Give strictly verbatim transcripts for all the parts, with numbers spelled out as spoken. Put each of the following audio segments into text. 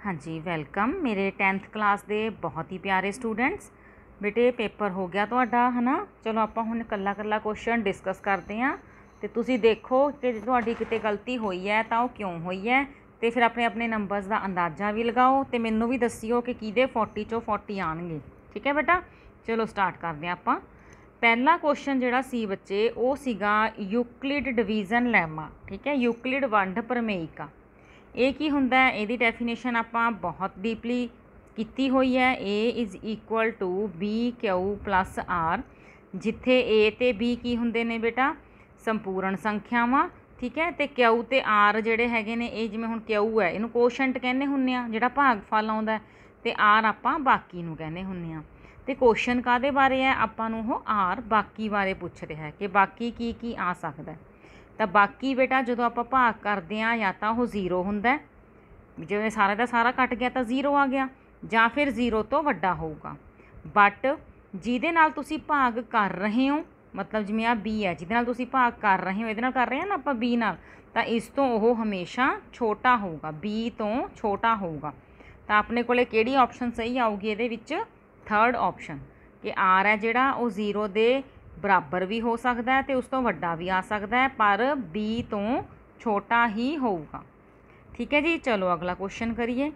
हाँ जी, वेलकम मेरे टेंथ क्लास के बहुत ही प्यारे स्टूडेंट्स। बेटे पेपर हो गया तुहाडा है ना। चलो आप हुण कल्ला कल्ला क्वेश्चन डिस्कस करते हैं तो तुसी देखो कि तुहाडी किते गलती हुई है तो वो क्यों हुई है, तो फिर अपने अपने नंबर्स का अंदाज़ा भी लगाओ तो मैनू भी दसियो कि किहदे फोर्टी चो फोर्टी आएंगे। ठीक है बेटा, चलो स्टार्ट करते हैं आप। पहला क्वेश्चन जिहड़ा सी बच्चे वो सीगा यूक्लिड डिवीजन लैमा। ठीक है, यूक्लिड वंड प्रमेयिका ये की हुंदा है, इहदी डेफिनेशन आपां बहुत डीपली कीती हुई है। A is equal to b q plus r, जिथे ए ते बी की हुंदे ने बेटा संपूर्ण संख्यावां। ठीक है, तो क्यू ते आर जिहड़े हैगे ने ये जिवें हुण क्यू है इहनूं कोशंट कहने हुंदे आ जिहड़ा भागफल आउंदा है, ते आर आपां बाकी नूं कहने हुंदे आ। ते क्वेश्चन काहदे बारे है, आपां नूं ओह आर बाकी बारे पुछ रहा है कि बाकी की की आ सकदा है। तो बाकी बेटा जो आप भाग करते हैं या तो वह जीरो होंदा है, जिवें सारे का सारा कट गया तो जीरो आ गया, या फिर जीरो तो वड्डा होगा। बट जिहदे नाल तुसी भाग कर रहे हो, मतलब जिवें आ बी है जिहदे नाल तुसी भाग कर रहे हो, इहदे नाल कर रहे हैं ना आप बी नाल, तो इस तो वो हमेशा छोटा होगा, बी तो छोटा होगा। तो अपने कोले किहड़ी ऑप्शन सही आऊगी इहदे विच, थर्ड ऑप्शन कि आर है जिहड़ा वो जीरो दे बराबर भी हो सकता है तो उस तो वड्डा भी आ सकता है, पर बी तो छोटा ही होगा। ठीक है जी, चलो अगला क्वेश्चन करिए।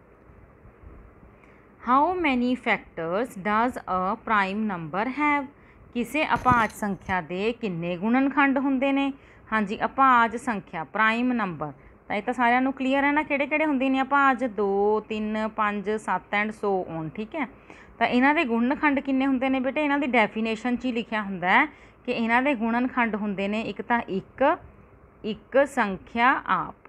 How many factors does a prime number have, किसी अभाज संख्या के किन्ने गुणनखंड होंदे ने। हाँ जी, अभाज संख्या प्राइम नंबर तो ये तो सारिਆਂ ਨੂੰ क्लीयर है ना, किहड़े किहड़े होंदे ने अभाज, दो तीन पाँच सत्त एंड सो ऑन। ठीक है, तो इन्हां दे गुणनखंड किन्ने हुंदे ने बेटे, इन्हां दी डेफिनेशन च ही लिखिया हुंदा है कि इन्हां दे गुणनखंड हुंदे ने एक तां एक एक संख्या आप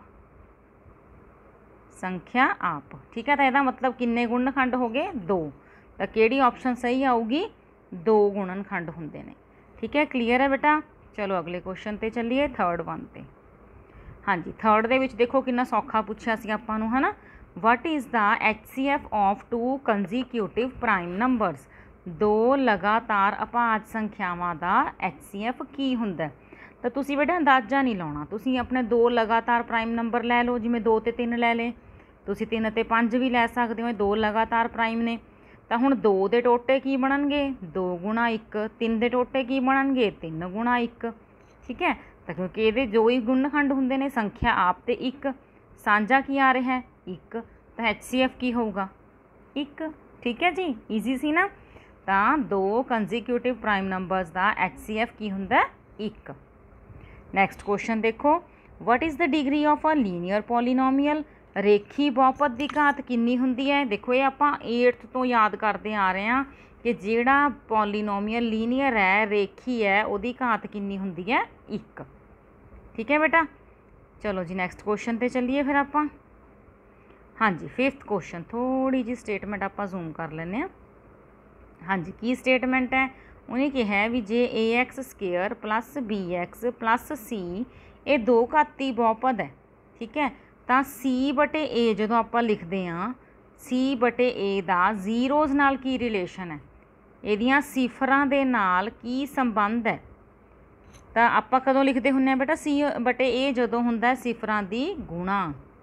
संख्या आप। ठीक है, तो इहदा मतलब किन्ने गुणनखंड हो गए, दो। तो किहड़ी ऑप्शन सही आऊगी, दो गुणनखंड हुंदे ने। ठीक है, क्लीयर है बेटा। चलो अगले क्वेश्चन ते चलिए, थर्ड वन ते। हाँ जी, थर्ड दे विच देखो कितना सौखा पूछा सी आपां नूं है ना। What is the H C F of two consecutive prime numbers, दो लगातार अभाज संख्यावां दा एच सी एफ की हुंदा। तो तुसी बेटा अंदाज़ा नहीं लाउणा, तुसी अपने दो लगातार प्राइम नंबर लै लो, जिवें दो ते तीन लै ले, तुसी तीन ते पंज भी लै सकदे हो, दो लगातार प्राइम ने। तो हुण दो दे टोटे की बनणगे, दो गुणा एक, तीन दे टोटे की बनणगे, तीन गुणा एक। ठीक है, तो क्योंकि ये दो ही गुणनखंड होंदे ने, संख्या आप ते एक, साझा की आ रहा है एक, तो एच सी एफ की होगा एक। ठीक है जी, ईजी सी ना। तो दो कंजीक्यूटिव प्राइम नंबर्स का एच सी एफ की होंदा एक। नैक्सट क्वेश्चन देखो, what is the degree of a linear polynomial, रेखी बहुपद की घात कितनी होंदी है। देखो ये आप एट्थ तो याद करते आ रहे हैं कि जिहड़ा पॉलीनोमीअल लीनियर है, रेखी है, उसकी घात कितनी होंदी है, एक। ठीक है बेटा, चलो जी नैक्सट क्वेश्चन ते चलिए फिर आप। हाँ जी, फिफ्थ क्वेश्चन, थोड़ी जी स्टेटमेंट आप जूम कर लेने। हाँ जी, की स्टेटमेंट है, उन्हें कहा भी जे a x square plus b x plus c ये दो घाती बहुपद है। ठीक है, तो सी बटे ए जो आप लिखते हैं, सी बटे ए का जीरोज़ नाल की रिलेशन है, इहदियां सिफरां दे नाल की संबंध है। तो आप कदों लिखते हुंदे बेटा, सी बटे ए जदों हुंदा सिफरां दी गुणा,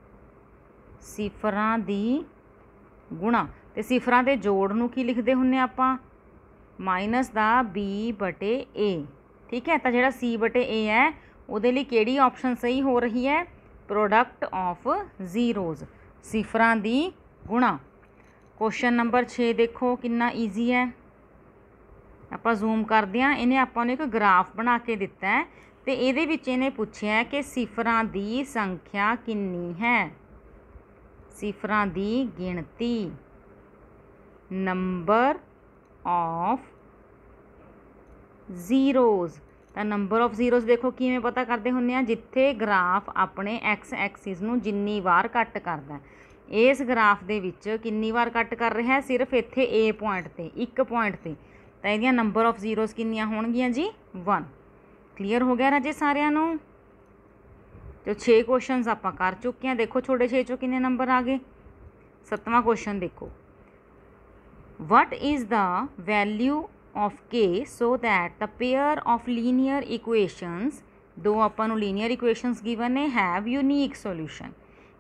सिफरां दी गुणा, तो सिफरां दे जोड़ नूं की लिखते हुंदे आपां, माइनस दा बी बटे ए। ठीक है, तो जिहड़ा सी बटे ए है उहदे लई किहड़ी ऑप्शन सही हो रही है, प्रोडक्ट ऑफ जीरोज़, सिफरां दी गुणा। क्वेश्चन नंबर छे देखो कितना ईजी है, आप जूम करते हैं। इन्हें आपां नूं एक ग्राफ बना के दिता है, तो ये विच इन्हें पूछा कि सिफरां दी संख्या कितनी है, सिफरां दी गिणती, नंबर ऑफ जीरोज़। तो नंबर ऑफ जीरोज़ देखो किवें पता करते हुंदे आ, जिथे ग्राफ अपने एक्स एक्सिस नूं जिन्नी वार कट करदा है। इस ग्राफ दे विच कितनी बार कट कर रहा है, सिर्फ इत्थे ए पॉइंट ते, एक पॉइंट ते, तो ये नंबर ऑफ जीरोज़ कितनियां होणगियां जी, वन। क्लीयर हो गया राजे सारिਆਂ ਨੂੰ। तो छे क्वेश्चन आप कर चुके हैं। देखो छोटे छे चो कितने नंबर आ गए। सतवां क्वेश्चन देखो, what is the value of k so that the pair of linear equations, दो आपां नूं लीनियर इक्वेशनस गिवन ने, हैव यूनीक सोल्यूशन,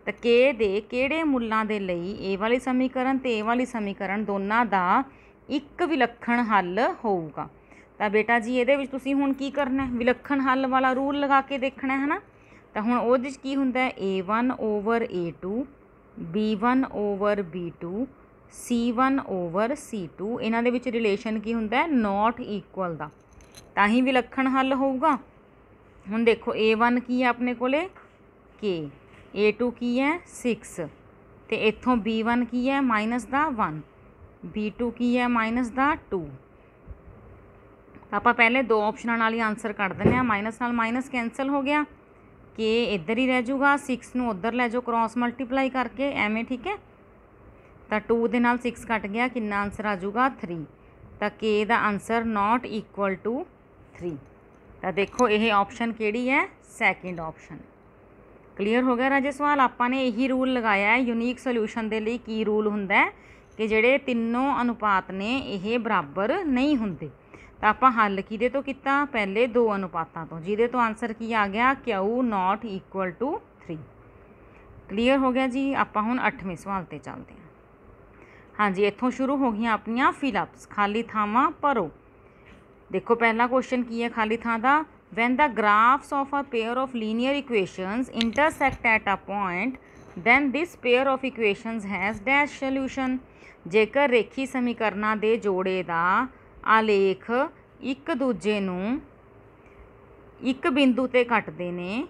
ਤਾਂ ਕੇ ਦੇ ਕਿਹੜੇ ਮੁੱਲਾਂ ਦੇ ਲਈ ਇਹ ਵਾਲੀ ਸਮੀਕਰਨ ਤੇ ਇਹ ਵਾਲੀ ਸਮੀਕਰਨ ਦੋਨਾਂ ਦਾ ਇੱਕ ਵਿਲੱਖਣ ਹੱਲ ਹੋਊਗਾ। ਤਾਂ ਬੇਟਾ ਜੀ ਇਹਦੇ ਵਿੱਚ ਤੁਸੀਂ ਹੁਣ ਕੀ ਕਰਨਾ, ਵਿਲੱਖਣ ਹੱਲ ਵਾਲਾ ਰੂਲ ਲਗਾ ਕੇ ਦੇਖਣਾ ਹੈ ਨਾ। ਤਾਂ ਹੁਣ ਉਹਦੇ 'ਚ ਕੀ ਹੁੰਦਾ, a one over a two, b one over b two, c one over c two, ਇਹਨਾਂ ਦੇ ਵਿੱਚ ਰਿਲੇਸ਼ਨ ਕੀ ਹੁੰਦਾ, ਨੋਟ ਇਕੁਅਲ ਦਾ, ਤਾਂ ਹੀ ਵਿਲੱਖਣ ਹੱਲ ਹੋਊਗਾ। ਹੁਣ ਦੇਖੋ ਏ ਵਨ ਕੀ ਹੈ ਆਪਣੇ ਕੋਲੇ ਕੇ, ਏ ਟੂ ਕੀ ਹੈ ਸਿਕਸ, ਅਤੇ ਇੱਥੋਂ ਬੀ ਵਨ ਕੀ ਹੈ ਮਾਈਨਸ ਦਾ ਵਨ, ਬੀ ਟੂ ਕੀ ਹੈ ਮਾਈਨਸ ਦਾ ਟੂ। ਤਾਂ ਆਪਾਂ ਪਹਿਲੇ ਦੋ ਆਪਸ਼ਨਾਂ ਨਾਲ ਹੀ ਆਨਸਰ ਕੱਢ ਦਿੰਦੇ ਹਾਂ। ਮਾਈਨਸ ਨਾਲ ਮਾਈਨਸ ਕੈਂਸਲ ਹੋ ਗਿਆ, ਕੇ ਇੱਧਰ ਹੀ ਰਹਿ ਜੂਗਾ, ਸਿਕਸ ਨੂੰ ਉੱਧਰ ਲੈ ਜਾਓ ਕ੍ਰੋਸ ਮਲਟੀਪਲਾਈ ਕਰਕੇ ਐਵੇਂ, ਠੀਕ ਹੈ। ਤਾਂ ਟੂ ਦੇ ਨਾਲ ਸਿਕਸ ਕੱਟ ਗਿਆ, ਕਿੰਨਾ ਆਨਸਰ ਆ ਜਾਊਗਾ ਥ੍ਰੀ। ਤਾਂ ਕੇ ਦਾ answer not equal to three. ਤਾਂ ਦੇਖੋ ਇਹ ਆਪਸ਼ਨ ਕਿਹੜੀ ਹੈ, ਸੈਕਿੰਡ ਆਪਸ਼ਨ। ਕਲੀਅਰ ਹੋ ਗਿਆ ਰਾਜੇ ਸਵਾਲ। ਆਪਾਂ ਨੇ ਇਹੀ ਰੂਲ ਲਗਾਇਆ ਹੈ ਯੂਨੀਕ ਸੋਲਿਊਸ਼ਨ ਦੇ ਲਈ। ਕੀ ਰੂਲ ਹੁੰਦਾ ਹੈ ਕਿ ਜਿਹੜੇ ਤਿੰਨੋਂ ਅਨੁਪਾਤ ਨੇ ਇਹ ਬਰਾਬਰ ਨਹੀਂ ਹੁੰਦੇ। ਤਾਂ ਆਪਾਂ ਹੱਲ ਕਿਹਦੇ ਤੋਂ ਕੀਤਾ, ਪਹਿਲੇ ਦੋ ਅਨੁਪਾਤਾਂ ਤੋਂ, ਜਿਹਦੇ ਤੋਂ ਆਨਸਰ ਕੀ ਆ ਗਿਆ, q not equal to three. Clear ਹੋ ਗਿਆ ਜੀ। ਆਪਾਂ ਹੁਣ ਅੱਠਵੇਂ ਸਵਾਲ 'ਤੇ ਚੱਲਦੇ ਹਾਂ। ਹਾਂਜੀ, ਇੱਥੋਂ ਸ਼ੁਰੂ ਹੋ ਗਈਆਂ ਆਪਣੀਆਂ ਫਿਲਅਪਸ, ਖਾਲੀ ਥਾਵਾਂ ਭਰੋ। ਦੇਖੋ ਪਹਿਲਾ ਕੁਐਸਚਨ ਕੀ ਹੈ ਖਾਲੀ ਥਾਂ ਦਾ, when the graphs of a pair of linear equations intersect at a point then this pair of equations has dash solution। ਜੇਕਰ ਰੇਖੀ ਸਮੀਕਰਨਾਂ ਦੇ ਜੋੜੇ ਦਾ ਆਲੇਖ ਇੱਕ ਦੂਜੇ ਨੂੰ ਇੱਕ ਬਿੰਦੂ ਤੇ ਕੱਟਦੇ ਨੇ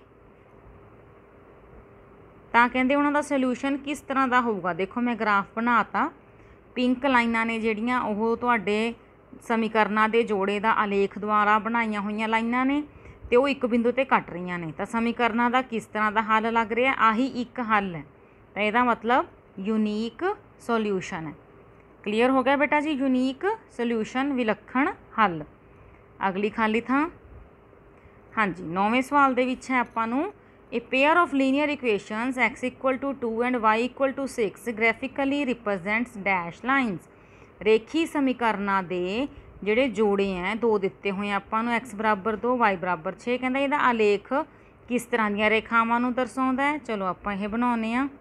ਤਾਂ ਕਹਿੰਦੇ ਉਹਨਾਂ ਦਾ ਸੋਲਿਊਸ਼ਨ ਕਿਸ ਤਰ੍ਹਾਂ ਦਾ ਹੋਊਗਾ। ਦੇਖੋ ਮੈਂ ਗ੍ਰਾਫ ਬਣਾਤਾ, ਪਿੰਕ ਲਾਈਨਾਂ ਨੇ ਜਿਹੜੀਆਂ ਉਹ ਤੁਹਾਡੇ ਸਮੀਕਰਨਾਂ ਦੇ ਜੋੜੇ ਦਾ ਆਲੇਖ ਦੁਆਰਾ ਬਣਾਈਆਂ ਹੋਈਆਂ ਲਾਈਨਾਂ ਨੇ ਤੇ ਉਹ ਇੱਕ ਬਿੰਦੂ ਤੇ ਕੱਟ ਰਹੀਆਂ ਨੇ। ਤਾਂ ਸਮੀਕਰਨਾਂ ਦਾ ਕਿਸ ਤਰ੍ਹਾਂ ਦਾ ਹੱਲ ਲੱਗ ਰਿਹਾ, ਆਹੀ ਇੱਕ ਹੱਲ ਹੈ। ਤਾਂ ਇਹਦਾ ਮਤਲਬ ਯੂਨੀਕ ਸੋਲਿਊਸ਼ਨ ਹੈ। ਕਲੀਅਰ ਹੋ ਗਿਆ ਬੇਟਾ ਜੀ, ਯੂਨੀਕ ਸੋਲਿਊਸ਼ਨ ਵਿਲੱਖਣ ਹੱਲ। ਅਗਲੀ ਖਾਲੀ ਥਾਂ, ਹਾਂਜੀ ਨੌਵੇਂ ਸਵਾਲ ਦੇ ਵਿੱਚ ਹੈ ਆਪਾਂ ਨੂੰ, A pair of linear equations x equal to two and y equal to six graphically represents dash lines। ਰੇਖੀ ਸਮੀਕਰਨਾਂ ਦੇ ਜਿਹੜੇ ਜੋੜੇ ਹੈ ਦੋ ਦਿੱਤੇ ਹੋਏ ਆਪਾਂ ਨੂੰ, x ਬਰਾਬਰ ਦੋ y ਬਰਾਬਰ ਛੇ, ਕਹਿੰਦਾ ਇਹਦਾ ਆਲੇਖ ਕਿਸ ਤਰ੍ਹਾਂ ਦੀਆਂ ਰੇਖਾਵਾਂ ਨੂੰ ਦਰਸਾਉਂਦਾ ਹੈ। ਚਲੋ ਆਪਾਂ ਇਹ ਬਣਾਉਂਦੇ ਹਾਂ।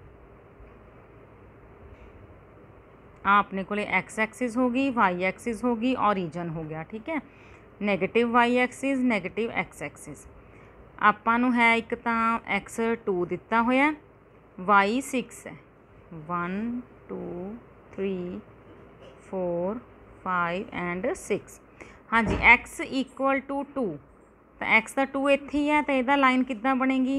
ਆ ਆਪਣੇ ਕੋਲੇ ਐਕਸ ਐਕਸਿਸ ਹੋ ਗਈ, ਵਾਈ ਐਕਸਿਸ ਹੋ ਗਈ, ਔਰੀਜਨ ਹੋ ਗਿਆ, ਠੀਕ ਹੈ। Negative y axis, negative x axis. ਆਪਾਂ ਨੂੰ ਹੈ ਇੱਕ ਤਾਂ ਐਕਸ ਟੂ ਦਿੱਤਾ ਹੋਇਆ, ਵਾਈ ਸਿਕਸ ਹੈ, one two three four five and six. ਹਾਂਜੀ ਐਕਸ ਇਕੁਅਲ ਟੂ ਟੂ, ਤਾਂ ਐਕਸ ਦਾ ਟੂ ਇੱਥੇ ਹੀ ਹੈ, ਤਾਂ ਇਹਦਾ ਲਾਈਨ ਕਿੱਦਾਂ ਬਣੇਗੀ।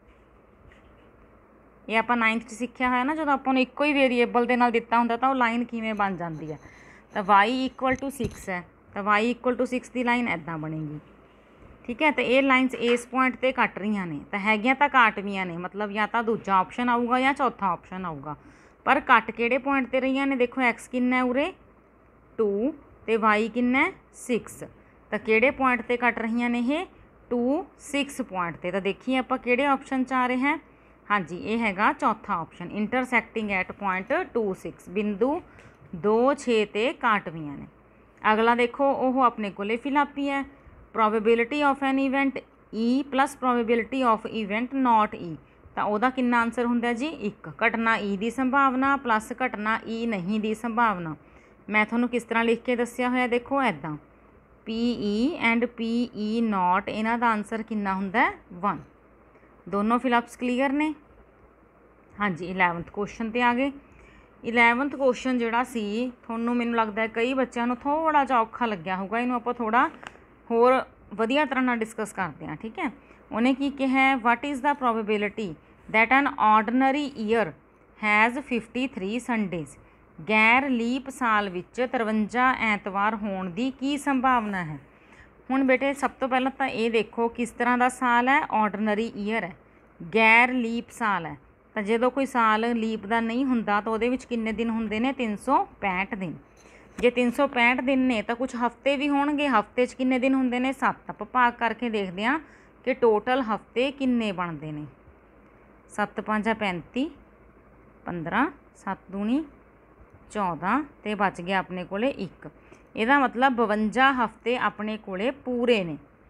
ਇਹ ਆਪਾਂ ਨਾਈਨਥ 'ਚ ਸਿੱਖਿਆ ਹੋਇਆ ਨਾ, ਜਦੋਂ ਆਪਾਂ ਨੂੰ ਇੱਕੋ ਹੀ ਵੇਰੀਏਬਲ ਦੇ ਨਾਲ ਦਿੱਤਾ ਹੁੰਦਾ ਤਾਂ ਉਹ ਲਾਈਨ ਕਿਵੇਂ ਬਣ ਜਾਂਦੀ ਹੈ। ਤਾਂ ਵਾਈ ਇਕੁਅਲ ਟੂ ਸਿਕਸ ਹੈ, ਤਾਂ ਵਾਈ ਇਕੁਅਲ ਟੂ ਸਿਕਸ ਦੀ ਲਾਈਨ ਇੱਦਾਂ ਬਣੇਗੀ, ਠੀਕ ਹੈ। ਤਾਂ ਇਹ ਲਾਈਨਸ ਇਸ ਪੁਆਇੰਟ 'ਤੇ ਕੱਟ ਰਹੀਆਂ ਨੇ, ਤਾਂ ਹੈਗੀਆਂ ਤਾਂ ਕਾਟਵੀਆਂ ਨੇ, ਮਤਲਬ ਜਾਂ ਤਾਂ ਦੂਜਾ ਆਪਸ਼ਨ ਆਊਗਾ ਜਾਂ ਚੌਥਾ ਆਪਸ਼ਨ ਆਊਗਾ। ਪਰ ਕੱਟ ਕਿਹੜੇ ਪੁਆਇੰਟ 'ਤੇ ਰਹੀਆਂ ਨੇ, ਦੇਖੋ ਐਕਸ ਕਿੰਨਾ ਉਰੇ ਟੂ ਅਤੇ ਵਾਈ ਕਿੰਨਾ ਸਿਕਸ, ਤਾਂ ਕਿਹੜੇ ਪੁਆਇੰਟ 'ਤੇ ਕੱਟ ਰਹੀਆਂ ਨੇ ਇਹ, ਟੂ ਸਿਕਸ ਪੁਆਇੰਟ 'ਤੇ। ਤਾਂ ਦੇਖੀਏ ਆਪਾਂ ਕਿਹੜੇ ਆਪਸ਼ਨ 'ਚ ਆ ਰਹੇ ਹੈ। ਹਾਂਜੀ ਇਹ ਹੈਗਾ ਚੌਥਾ option, intersecting at point two six, ਬਿੰਦੂ ਦੋ ਛੇ 'ਤੇ ਕਾਟਵੀਆਂ ਨੇ। ਅਗਲਾ ਦੇਖੋ ਉਹ ਆਪਣੇ ਕੋਲੇ ਫਿਲਅਪ ਹੈ, probability of an event e plus probability of event not e. ਤਾਂ ਉਹਦਾ ਕਿੰਨਾ ਆਨਸਰ ਹੁੰਦਾ ਜੀ, ਇੱਕ। ਘਟਨਾ ਈ ਦੀ ਸੰਭਾਵਨਾ ਪਲੱਸ ਘਟਨਾ ਈ ਨਹੀਂ ਦੀ ਸੰਭਾਵਨਾ। ਮੈਂ ਤੁਹਾਨੂੰ ਕਿਸ ਤਰ੍ਹਾਂ ਲਿਖ ਕੇ ਦੱਸਿਆ ਹੋਇਆ, ਦੇਖੋ ਇੱਦਾਂ, ਪੀ ਈ ਐਂਡ ਪੀ ਈ ਨਾਟ, ਇਹਨਾਂ ਦਾ ਆਨਸਰ ਕਿੰਨਾ ਹੁੰਦਾ, ਵਨ। ਦੋਨੋਂ ਫਿਲਅਪਸ ਕਲੀਅਰ ਨੇ। ਹਾਂਜੀ ਇਲੈਵਨਥ ਕੁਐਸਚਨ 'ਤੇ ਆ ਗਏ। ਇਲੈਵਨਥ ਕੁਐਸਚਨ ਜਿਹੜਾ ਸੀ ਤੁਹਾਨੂੰ ਮੈਨੂੰ ਲੱਗਦਾ ਕਈ ਬੱਚਿਆਂ ਨੂੰ ਥੋੜ੍ਹਾ ਜਿਹਾ ਔਖਾ ਲੱਗਿਆ ਹੋਊਗਾ, ਇਹਨੂੰ ਆਪਾਂ ਥੋੜ੍ਹਾ ਹੋਰ ਵਧੀਆ ਤਰ੍ਹਾਂ ਨਾਲ ਡਿਸਕਸ ਕਰਦੇ ਹਾਂ, ਠੀਕ ਹੈ। ਉਹਨੇ ਕੀ ਕਿਹਾ, what is the probability that an ordinary year has fifty three Sundays. ਗੈਰ ਲੀਪ ਸਾਲ ਵਿੱਚ ਤਰਵੰਜਾ ਐਤਵਾਰ ਹੋਣ ਦੀ ਕੀ ਸੰਭਾਵਨਾ ਹੈ। ਹੁਣ ਬੇਟੇ ਸਭ ਤੋਂ ਪਹਿਲਾਂ ਤਾਂ ਇਹ ਦੇਖੋ ਕਿਸ ਤਰ੍ਹਾਂ ਦਾ ਸਾਲ ਹੈ, ਆਰਡੀਨਰੀ ਈਅਰ ਹੈ, ਗੈਰ ਲੀਪ ਸਾਲ ਹੈ। ਤਾਂ ਜਦੋਂ ਕੋਈ ਸਾਲ ਲੀਪ ਦਾ ਨਹੀਂ ਹੁੰਦਾ ਤਾਂ ਉਹਦੇ ਵਿੱਚ ਕਿੰਨੇ ਦਿਨ ਹੁੰਦੇ ਨੇ, ਤਿੰਨ ਸੌ ਪੈਂਹਠ ਦਿਨ। ਜੇ ਤਿੰਨ ਸੌ ਪੈਂਹਠ ਦਿਨ ਨੇ ਤਾਂ ਕੁਛ ਹਫ਼ਤੇ ਵੀ ਹੋਣਗੇ, ਹਫ਼ਤੇ 'ਚ ਕਿੰਨੇ ਦਿਨ ਹੁੰਦੇ ਨੇ, ਸੱਤ। ਆਪਾਂ ਭਾਗ ਕਰਕੇ ਦੇਖਦੇ ਹਾਂ ਕਿ ਟੋਟਲ ਹਫ਼ਤੇ ਕਿੰਨੇ ਬਣਦੇ ਨੇ। ਸੱਤ ਪੰਜਾਂ ਪੈਂਤੀ, ਪੰਦਰਾਂ, ਸੱਤ ਦੂਣੀ ਚੌਦਾਂ, ਅਤੇ ਬਚ ਗਿਆ ਆਪਣੇ ਕੋਲੇ ਇੱਕ। ਇਹਦਾ ਮਤਲਬ ਬਵੰਜਾ ਹਫ਼ਤੇ ਆਪਣੇ ਕੋਲੇ ਪੂਰੇ ਨੇ।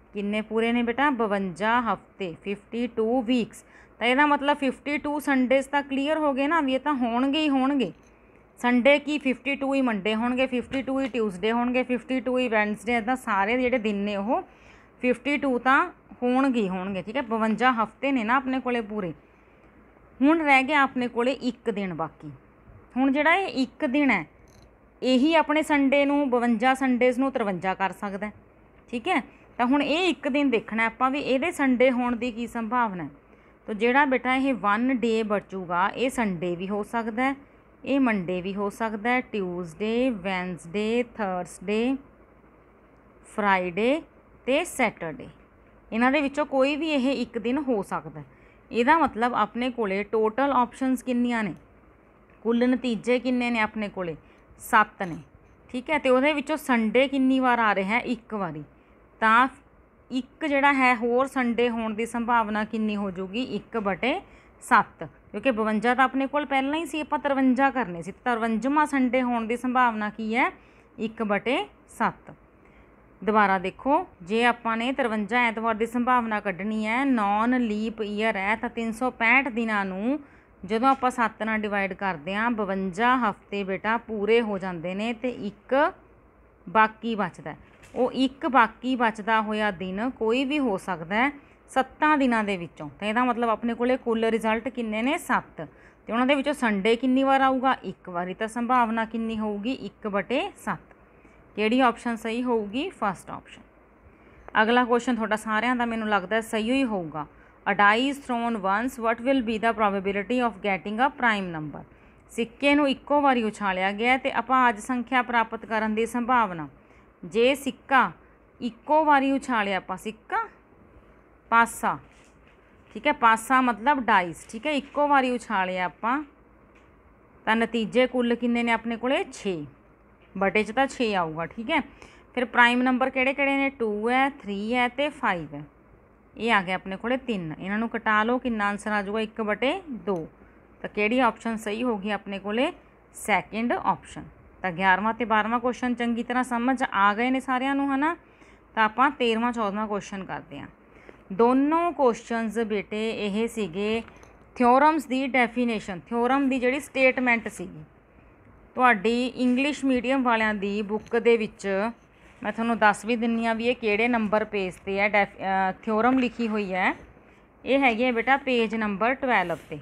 किन्ने पूरे ने बेटा बवंजा हफ्ते फिफ्टी टू वीक्स। तो यदा मतलब फिफ्टी टू संडेज तो क्लीयर हो गए ना भी, ये तो होणगे ही होणगे। संडे की फिफ्टी टू ही मंडे होणगे, फिफ्टी टू ही ट्यूसडे होणगे, फिफ्टी टू ही वैनसडे, इदा सारे जिहड़े दिन ने वो फिफ्टी टू तो होणगे ही होणगे। ठीक है, बवंजा हफ्ते ने ना अपने कोले पूरे। हुण रह गया अपने कोले एक दिन बाकी। हुण जिहड़ा ये एक दिन है यही अपने संडे नूं बवंजा संडेज नूं तरवंजा कर सकदा है। ठीक है, तो हुण ये एक दिन देखना आपां भी इहदे संडे होण दी की संभावना है। तो जिहड़ा बेटा ये वन डे बचूगा ये संडे भी हो सकता है, ये मंडे भी हो सकता है, ट्यूसडे, वैनसडे, थर्सडे, फ्राइडे ते सैटरडे, इन्हां दे विचों कोई भी ये एक दिन हो सकता है। इहदा मतलब अपने कोले टोटल ऑप्शनस किन्नियां ने, कुल नतीजे किन्ने ने अपने कोले सत्त ने। ठीक है, तो उहदे विचों संडे किन्नी बार आ रहा है, एक बारी। तां एक जिहड़ा है होर संडे होने की संभावना किन्नी हो जाऊगी, एक बटे सत्त, क्योंकि बवंजा तो अपने कोल पहला ही सी, आपां तरवंजा करने सी। तरवंजवां संडे होने की संभावना की है, एक बटे सत्त। दोबारा देखो, जे आपां ने तरवंजा ऐतवार की संभावना कढ़नी है, नॉन लीप ईयर है, तो तीन सौ पैंठ दिनां नूं जदों आपां सत्त नाल डिवाइड करते हैं, बवंजा हफ्ते बेटा पूरे हो जाते हैं, तो एक बाकी बचता है। वो एक बाकी बचता होया दिन कोई भी हो सकता है सत्तां दिनां दे विचों। तो इहदा मतलब अपने कोले कुल रिजल्ट किन्ने ने, सत्त। तो उन्हां दे विचों संडे किन्नी बार आऊगा, एक बारी। तो संभावना किन्नी होगी, एक बटे सत्त। किहड़ी ऑप्शन सही होगी, फस्ट ऑप्शन। अगला क्वेश्चन थोड़ा सारिਆਂ ਦਾ ਮੈਨੂੰ लगता सही ही होगा। अ die is thrown once, what will be the probability of getting a prime number? सिक्के नूं इक्को वारी उछालिया गया ते अपाज संख्या प्राप्त करन दी संभावना। जे सिक्का इक्को वारी उछालिया आपां, सिक्का पासा, ठीक है, पासा मतलब डाइस। ठीक है, इक्को वारी उछालिया आपां तां नतीजे कुल किन्ने ने अपने कोले, छे बटे च तां छे आऊगा। ठीक है, फिर प्राइम नंबर किहड़े किहड़े ने, टू है, थ्री है ते फाइव है। ये आ गया अपने कोले तीन, इन्हों कटा लो, कितना आंसर आ जाऊगा, एक बटे दो। तो किहड़ी ऑप्शन सही होगी अपने कोले, सैकेंड ऑप्शन। तो ग्यारहवां ते बारहवां क्वेश्चन चंगी तरह समझ आ गए ने सारिਆਂ ਨੂੰ, है ना। तो आपां तेरहवां चौदहवां क्वेश्चन करते हैं। दोनों क्वेश्चनस बेटे ये सीगे थ्योरम्स दी डेफिनेशन, थ्योरम दी जिहड़ी स्टेटमेंट सीगी तुहाडी इंग्लिश मीडियम वालियां दी बुक दे विच। मैं थोनों दस भी दिन्नी हाँ भी ये किहड़े नंबर पेज ते है डेफ थ्योरम लिखी हुई है। ये हैगी है बेटा पेज नंबर ट्वेल्व ते।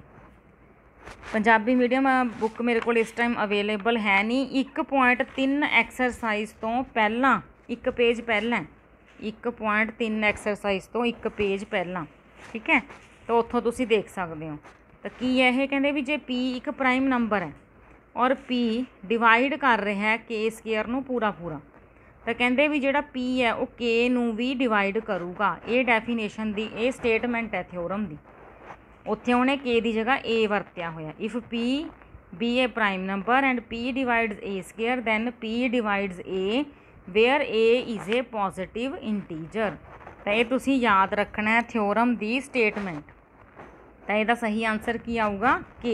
पंजाबी मीडियम बुक मेरे को इस टाइम अवेलेबल है नहीं। एक पॉइंट तीन एक्सरसाइज तो पहला एक पेज पहला, एक पॉइंट तीन एक्सरसाइज तो एक पेज पहला। ठीक है, तो उत्थों तुसी देख सकते हो। तो की है ये कहते भी जे पी एक प्राइम नंबर है और पी डिवाइड कर रहा है के स्केयर नूं पूरा पूरा, तो कहते भी जिहड़ा पी है वो के नूं भी डिवाइड करूगा। ये डेफिनेशन दी ये स्टेटमेंट है थ्योरम दी। उत्थे उन्हें के दी जगह ए वरत्या होया। If p be a prime number and p divides a square then p divides a where a is a positive integer. तो ये तुसी याद रखना है थ्योरम दी स्टेटमेंट। तो यदा सही आंसर की आऊगा के।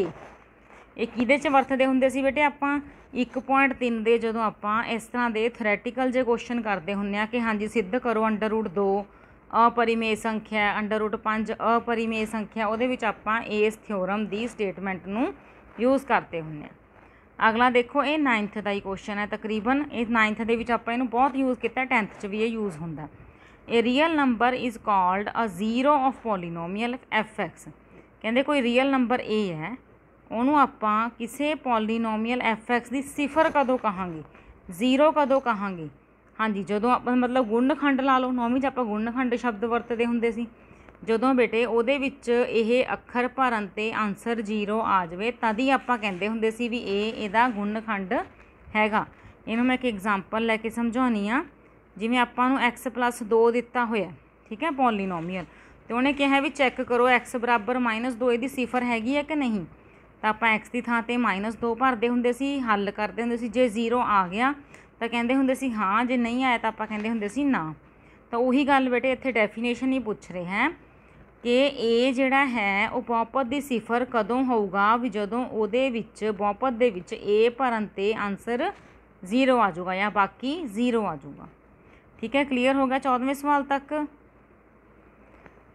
ये किहदे च वरतदे हुंदे सी बेटे आपां एक पॉइंट तीन दे जदों आपां इस तरह के थरैटिकल जे क्वेश्चन करते हुंदे आ कि हाँ जी सिद्ध करो अंडर रूट दो अपरिमेय संख्या, अंडर रूट पाँच अपरिमेय संख्या, उहदे विच आपां इस थ्योरम दी स्टेटमेंट नूं यूज़ करते हुंदे आ। अगला देखो ये नाइन्थ का ही क्वेश्चन है तकरीबन। इस नाइन्थ के विच आपां इहनूं बहुत यूज़ किया, टेंथ च भी ये यूज़ हुंदा। A real number is called a zero of polynomial f x. कहते कोई रियल नंबर ए है, उन्होंने आपां किसी पॉलीनोमीअल एफ एक्स की सिफर कदों कहांगे, जीरो कदों कहांगे। हाँ जी, जदों आप मतलब गुणनखंड ला लो, नौवीं च आपां गुणनखंड शब्द वरतदे हुंदे सी। जदों बेटे उहदे विच ये अखर भरन ते आंसर जीरो आ जाए तद ही आपां कहंदे हुंदे सी भी ये इहदा गुणनखंड हैगा। इहनूं मैं एक एग्जाम्पल लैके समझाउणी आ। जिवें आपां नूं एक्स प्लस दो दिता होया, ठीक है, पॉलीनोमीअल, तो उन्हें कहा भी चैक करो एक्स बराबर माइनस दो इहदी सिफर हैगी है कि नहीं। तो आप एक्स की थां ते माइनस दो भरते हुंदे सी, हल करते हुंदे सी। जे जीरो आ गया तो कहते हुंदे सी हाँ, जे नहीं आया तो आप कहते हुंदे सी ना। तो उही गल बेटे इत्थे डेफिनेशन ही पूछ रहे हैं कि ए जिहड़ा है वो बहुपद की सिफर कदों होऊगा, भी जदों उहदे विच बहुपद दे विच ए भरन ते आंसर जीरो आ जाऊगा या बाकी जीरो आ जाऊगा। ठीक है, क्लीयर हो गया चौदहवें सवाल तक।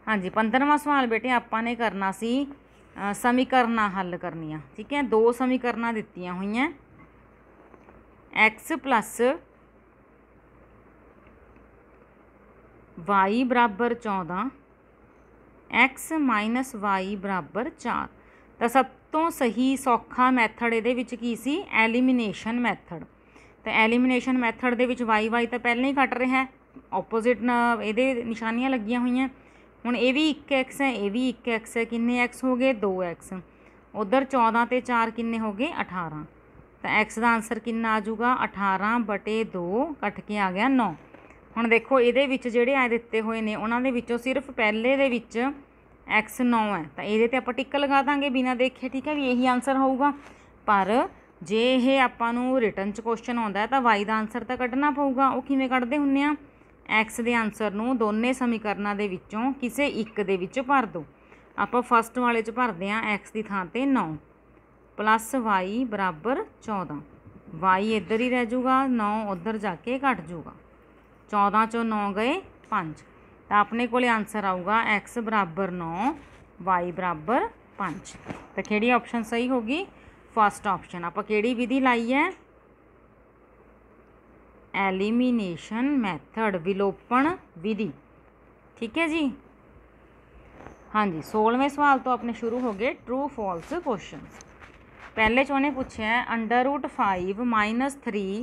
हाँ जी, पंद्रहवां सवाल बेटे आपां ने करना सी समीकरणा हल करनियाँ। ठीक है, दो समीकरणा दित्तियां हुई एक्स प्लस वाई बराबर चौदह एक्स माइनस वाई बराबर चार। तो सब तो सही सौखा मैथड ये की सी एलिमिनेशन मैथड। तो एलिमिनेशन मैथड दे विच वाई वाई तो पहले ही कट रहा है, ओपोजिट ये निशानियां लगियां हुई हैं। हुण ये भी एक एक्स है, ये भी एक एक्स है, किन्ने एक्स हो गए दो एक्स। उधर चौदह तो चार किन्ने हो गए अठारह। तो एक्स का आंसर कितना आ जाऊगा अठारह बटे दो कट के आ गया नौ। हुण देखो ये जोड़े आ दिते हुए ने उन्होंने विचों सिर्फ पहले दे विच एक्स नौ है, तो ये आपां टिक लगा देंगे बिना देखे। ठीक है, भी यही आंसर होगा। पर जे ये आपां रिटन च क्वेश्चन आता है तो वाई का आंसर तो कढ़ना पऊगा। वो किवें कढ़दे हुंदे आ, एक्स के आंसर नूं दोने समीकरणों के विचों किसी एक दे विच भर दो। आपां फस्ट वाले च भरदे आ एक्स की थां ते नौ प्लस वाई बराबर चौदह। वाई इधर ही रह जूगा, नौ उधर जाके घट जूगा। चौदह चो नौ गए पाँच, तो अपने को आंसर आऊगा एक्स बराबर नौ वाई बराबर पाँच। तो किहड़ी ऑप्शन सही होगी? First option. आपां किहड़ी विधि लाई है? एलिमिनेशन मैथड, विलोपन विधि। ठीक है जी। हाँ जी, सोलहवें सवाल तो अपने शुरू हो गए ट्रू फॉल्स क्वेश्चन। पहले च उन्हें पूछा है under root five minus three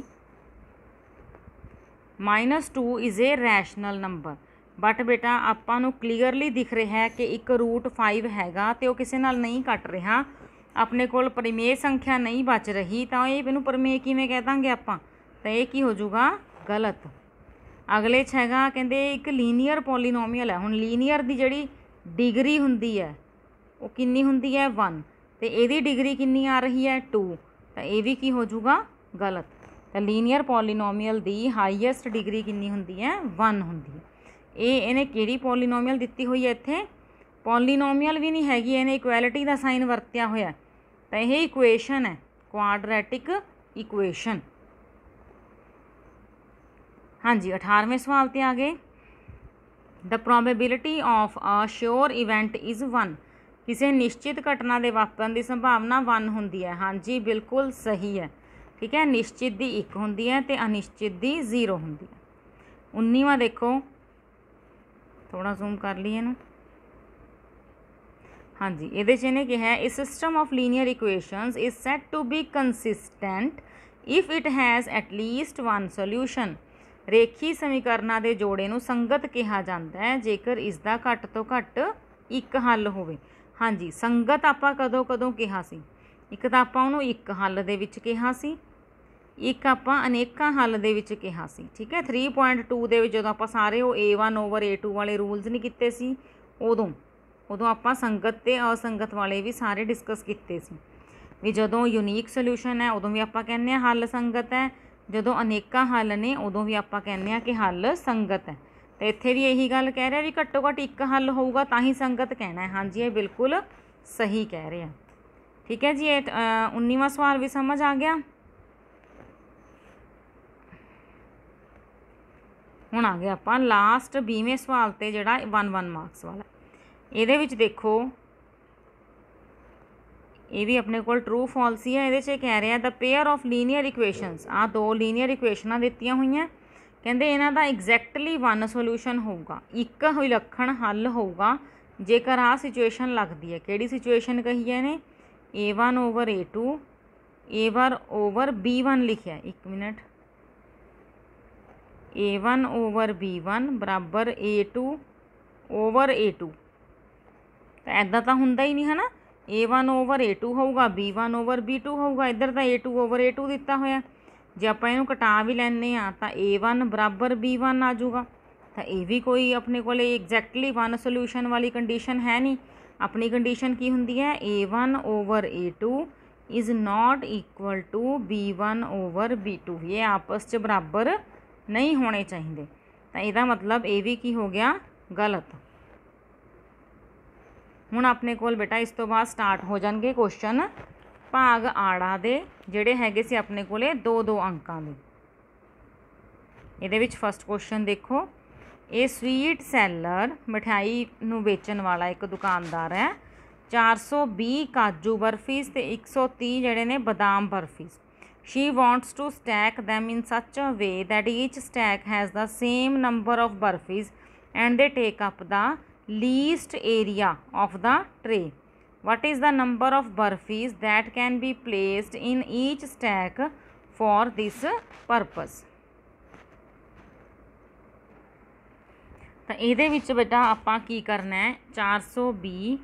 minus two is a rational number. But बेटा आपां नूं क्लीयरली दिख रहा है कि एक रूट फाइव हैगा तो किसी नाल नहीं कट रहा, अपने कोल परिमेय संख्या नहीं बच रही, तो ये इनू परिमेय किवें कह देंगे आपां? तो ये की हो जाऊगा गलत। अगले च हैगा कहते एक लीनियर पॉलीनोमियल है। हुण लीनियर की जिहड़ी डिग्री हुंदी है वो कितनी हुंदी है वन, तो यदी डिग्री कितनी आ रही है टू, तो ये भी की हो जाऊगा गलत। तो लीनियर पॉलीनोमियल की हाईएस्ट डिग्री कितनी हुंदी है वन हुंदी है। ये इन्हें किहड़ी पॉलीनोमियल दित्ती हुई है? इत्थे पॉलीनोमियल भी नहीं हैगी, इन्हें इक्वैलिटी का साइन वरत्या होया। तो यह इक्वेशन है क्वाड्रैटिक इक्वेशन। हाँ जी, अठारहवें सवाल ते आ गए। The probability of a sure event is one. किसी निश्चित घटना के वापरन की संभावना वन होंदी है। हाँ जी, बिल्कुल सही है। ठीक है, निश्चित की एक होंदी है तो अनिश्चित की जीरो होंदी है। उन्नीवां देखो, थोड़ा जूम कर लिए इनू। हाँ जी, ये इन्हें कहा है a system of linear equations is set to be consistent if it has at least one solution. रेखी समीकरणों के जोड़े नूं संगत कहा जाता है जेकर इसका घट तो घट एक हल होवे। हाँ जी, संगत आपां कदों कदों कहा सी? एक तो आपां उहनूं एक हल दे विच कहा सी, एक आपां अनेकां हल दे विच कहा सी। ठीक है, थ्री पॉइंट टू दे विच जदों आपां सारे वो a one over a two वाले रूल्स नहीं किते सी, उदों उदों आपां संगत ते असंगत वाले भी सारे डिस्कस किते सी। भी जदों यूनीक सोल्यूशन है उदों भी आपां कहने हल संगत है, जदों अनेकां हल ने उदों भी आपां कहने कि हल संगत है। तो इत्थे भी यही गल कह रहा भी घट्टो घट्ट एक हल होऊगा तां ही संगत कहना है। हाँ जी, ये बिल्कुल सही कह रहे हैं। ठीक है जी, ये उन्नीवां सवाल भी समझ आ गया। हुण आ गया आपां लास्ट बीवें सवाल ते जिहड़ा वन वन मार्क्स वाला। ये विच देखो, ये भी अपने को ट्रू फॉल्स ही है। ये कह रहे हैं the pair of linear equations, आ दो लीनियर इक्वेशनां दित्तियां हुई हैं, कहते इन्हां दा एग्जैक्टली वन सोल्यूशन होगा, एक विलक्षण हल होगा जेकर आ सिचुएशन लगती है। किहड़ी सिचुएशन कही है ने? A one over a two a one over b one लिखिया, एक minute, a one over b one बराबर a two over a two. तो ऐदा तो हुंदा ही नहीं है ना, a one over a two होगा, b one over b two होगा, इधर तो a two over a two दिता होया। जे आप इनू कटा भी लैने आ तो ए वन बराबर बी वन आ जाऊगा। तो ये भी कोई अपने को एग्जैक्टली वन सोल्यूशन वाली कंडीशन है नहीं। अपनी कंडीशन की होंदी है a one over a two is not equal to b one over b two, ये आपस च बराबर नहीं होने चाहिए। तो यदा मतलब ये भी की हो गया गलत। हुण अपने कोल बेटा इस तो बाद स्टार्ट हो जाएंगे क्वेश्चन भाग आड़ा दे जिहड़े हैगे सी अपने कोले दो दो अंकां दे। इहदे विच फस्ट क्वेश्चन देखो, ਇਹ ਸਵੀਟ ਸੈਲਰ ਮਿਠਾਈ ਨੂੰ ਵੇਚਣ ਵਾਲਾ ਇੱਕ ਦੁਕਾਨਦਾਰ ਹੈ। ਚਾਰ ਸੌ ਵੀਹ ਕਾਜੂ ਬਰਫੀਸ ਤੇ ਇੱਕ ਸੌ ਤੀਹ ਜਿਹੜੇ ਨੇ ਬਦਾਮ ਬਰਫੀਸ। She wants to stack them in such a way that each stack has the same number of burfis and they take up the least area of the tray. What is the number of burfis that can be placed in each stack for this purpose? ਤਾਂ ਇਹਦੇ ਵਿੱਚ ਬੇਟਾ ਆਪਾਂ ਕੀ ਕਰਨਾ ਹੈ, ਚਾਰ ਸੌ ਵੀਹ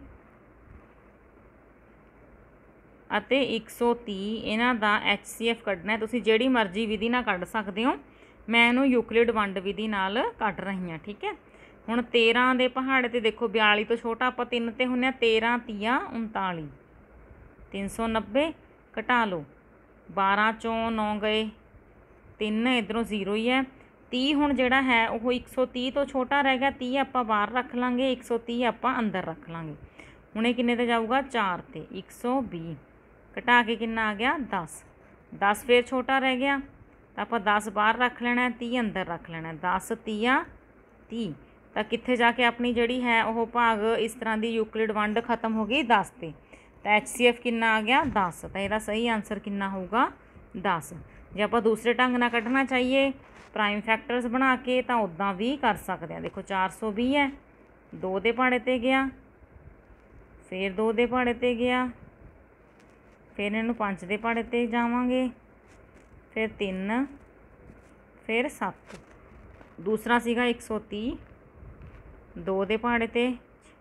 ਅਤੇ ਇੱਕ ਸੌ ਤੀਹ ਇਹਨਾਂ ਦਾ ਐਚ ਸੀ ਐਫ ਕੱਢਣਾ। ਤੁਸੀਂ ਜਿਹੜੀ ਮਰਜ਼ੀ ਵਿਧੀ ਨਾਲ ਕੱਢ ਸਕਦੇ ਹੋ, ਮੈਂ ਇਹਨੂੰ ਯੂਕਲਿਡ ਵੰਡ ਵਿਧੀ ਨਾਲ ਕੱਢ ਰਹੀ ਹਾਂ। ਠੀਕ ਹੈ, ਹੁਣ ਤੇਰ੍ਹਾਂ ਦੇ ਪਹਾੜੇ 'ਤੇ ਦੇਖੋ ਬਿਆਲੀ ਤੋਂ ਛੋਟਾ ਆਪਾਂ ਤਿੰਨ 'ਤੇ ਹੁੰਦੇ ਹਾਂ। ਤੇਰ੍ਹਾਂ ਤੀਆ ਉਨਤਾਲੀ, ਤਿੰਨ ਸੌ ਨੱਬੇ ਘਟਾ ਲਓ, ਬਾਰ੍ਹਾਂ 'ਚੋਂ ਨੌ ਗਏ, ਤਿੰਨ ਇੱਧਰੋਂ ਜ਼ੀਰੋ ਹੀ ਹੈ। ਤੀਹ ਹੁਣ ਜਿਹੜਾ ਹੈ ਉਹ ਇੱਕ ਸੌ ਤੀਹ ਤੋਂ ਛੋਟਾ ਰਹਿ ਗਿਆ, ਤੀਹ ਆਪਾਂ ਬਾਹਰ ਰੱਖ ਲਾਂਗੇ, ਇੱਕ ਸੌ ਤੀਹ ਆਪਾਂ ਅੰਦਰ ਰੱਖ ਲਾਂਗੇ। ਹੁਣ ਇਹ ਕਿੰਨੇ 'ਤੇ ਜਾਊਗਾ, ਚਾਰ 'ਤੇ, ਇੱਕ ਸੌ ਵੀਹ ਘਟਾ ਕੇ ਕਿੰਨਾ ਆ ਗਿਆ, ਦਸ। ਦਸ ਫਿਰ ਛੋਟਾ ਰਹਿ ਗਿਆ ਤਾਂ ਆਪਾਂ ਦਸ ਬਾਹਰ ਰੱਖ ਲੈਣਾ, ਤੀਹ ਅੰਦਰ ਰੱਖ ਲੈਣਾ। ਦਸ ਤੀਆ ਤੀਹ, ਤਾਂ ਕਿੱਥੇ ਜਾ ਕੇ ਆਪਣੀ ਜਿਹੜੀ ਹੈ ਉਹ ਭਾਗ ਇਸ ਤਰ੍ਹਾਂ ਦੀ ਯੂਕਲਿਡ ਵੰਡ ਖਤਮ ਹੋ ਗਈ ਦਸ 'ਤੇ। ਤਾਂ ਐਚ ਸੀ ਐਫ ਕਿੰਨਾ ਆ ਗਿਆ, ਦਸ। ਤਾਂ ਇਹਦਾ ਸਹੀ ਆਨਸਰ ਕਿੰਨਾ ਹੋਊਗਾ, ਦਸ। ਜੇ ਆਪਾਂ ਦੂਸਰੇ ਢੰਗ ਨਾਲ ਕੱਢਣਾ ਚਾਹੀਏ ਪ੍ਰਾਈਮ ਫੈਕਟਰਸ ਬਣਾ ਕੇ ਤਾਂ ਉੱਦਾਂ ਵੀ ਕਰ ਸਕਦੇ ਹਾਂ। ਦੇਖੋ ਚਾਰ ਸੌ ਵੀਹ ਹੈ, ਦੋ ਦੇ ਪਹਾੜੇ 'ਤੇ ਗਿਆ, ਫਿਰ ਦੋ ਦੇ ਪਹਾੜੇ 'ਤੇ ਗਿਆ, ਫਿਰ ਇਹਨੂੰ ਪੰਜ ਦੇ ਪਹਾੜੇ 'ਤੇ ਜਾਵਾਂਗੇ, ਫਿਰ ਤਿੰਨ, ਫਿਰ ਸੱਤ। ਦੂਸਰਾ ਸੀਗਾ ਇੱਕ ਸੌ ਤੀਹ, ਦੋ ਦੇ ਪਹਾੜੇ 'ਤੇ,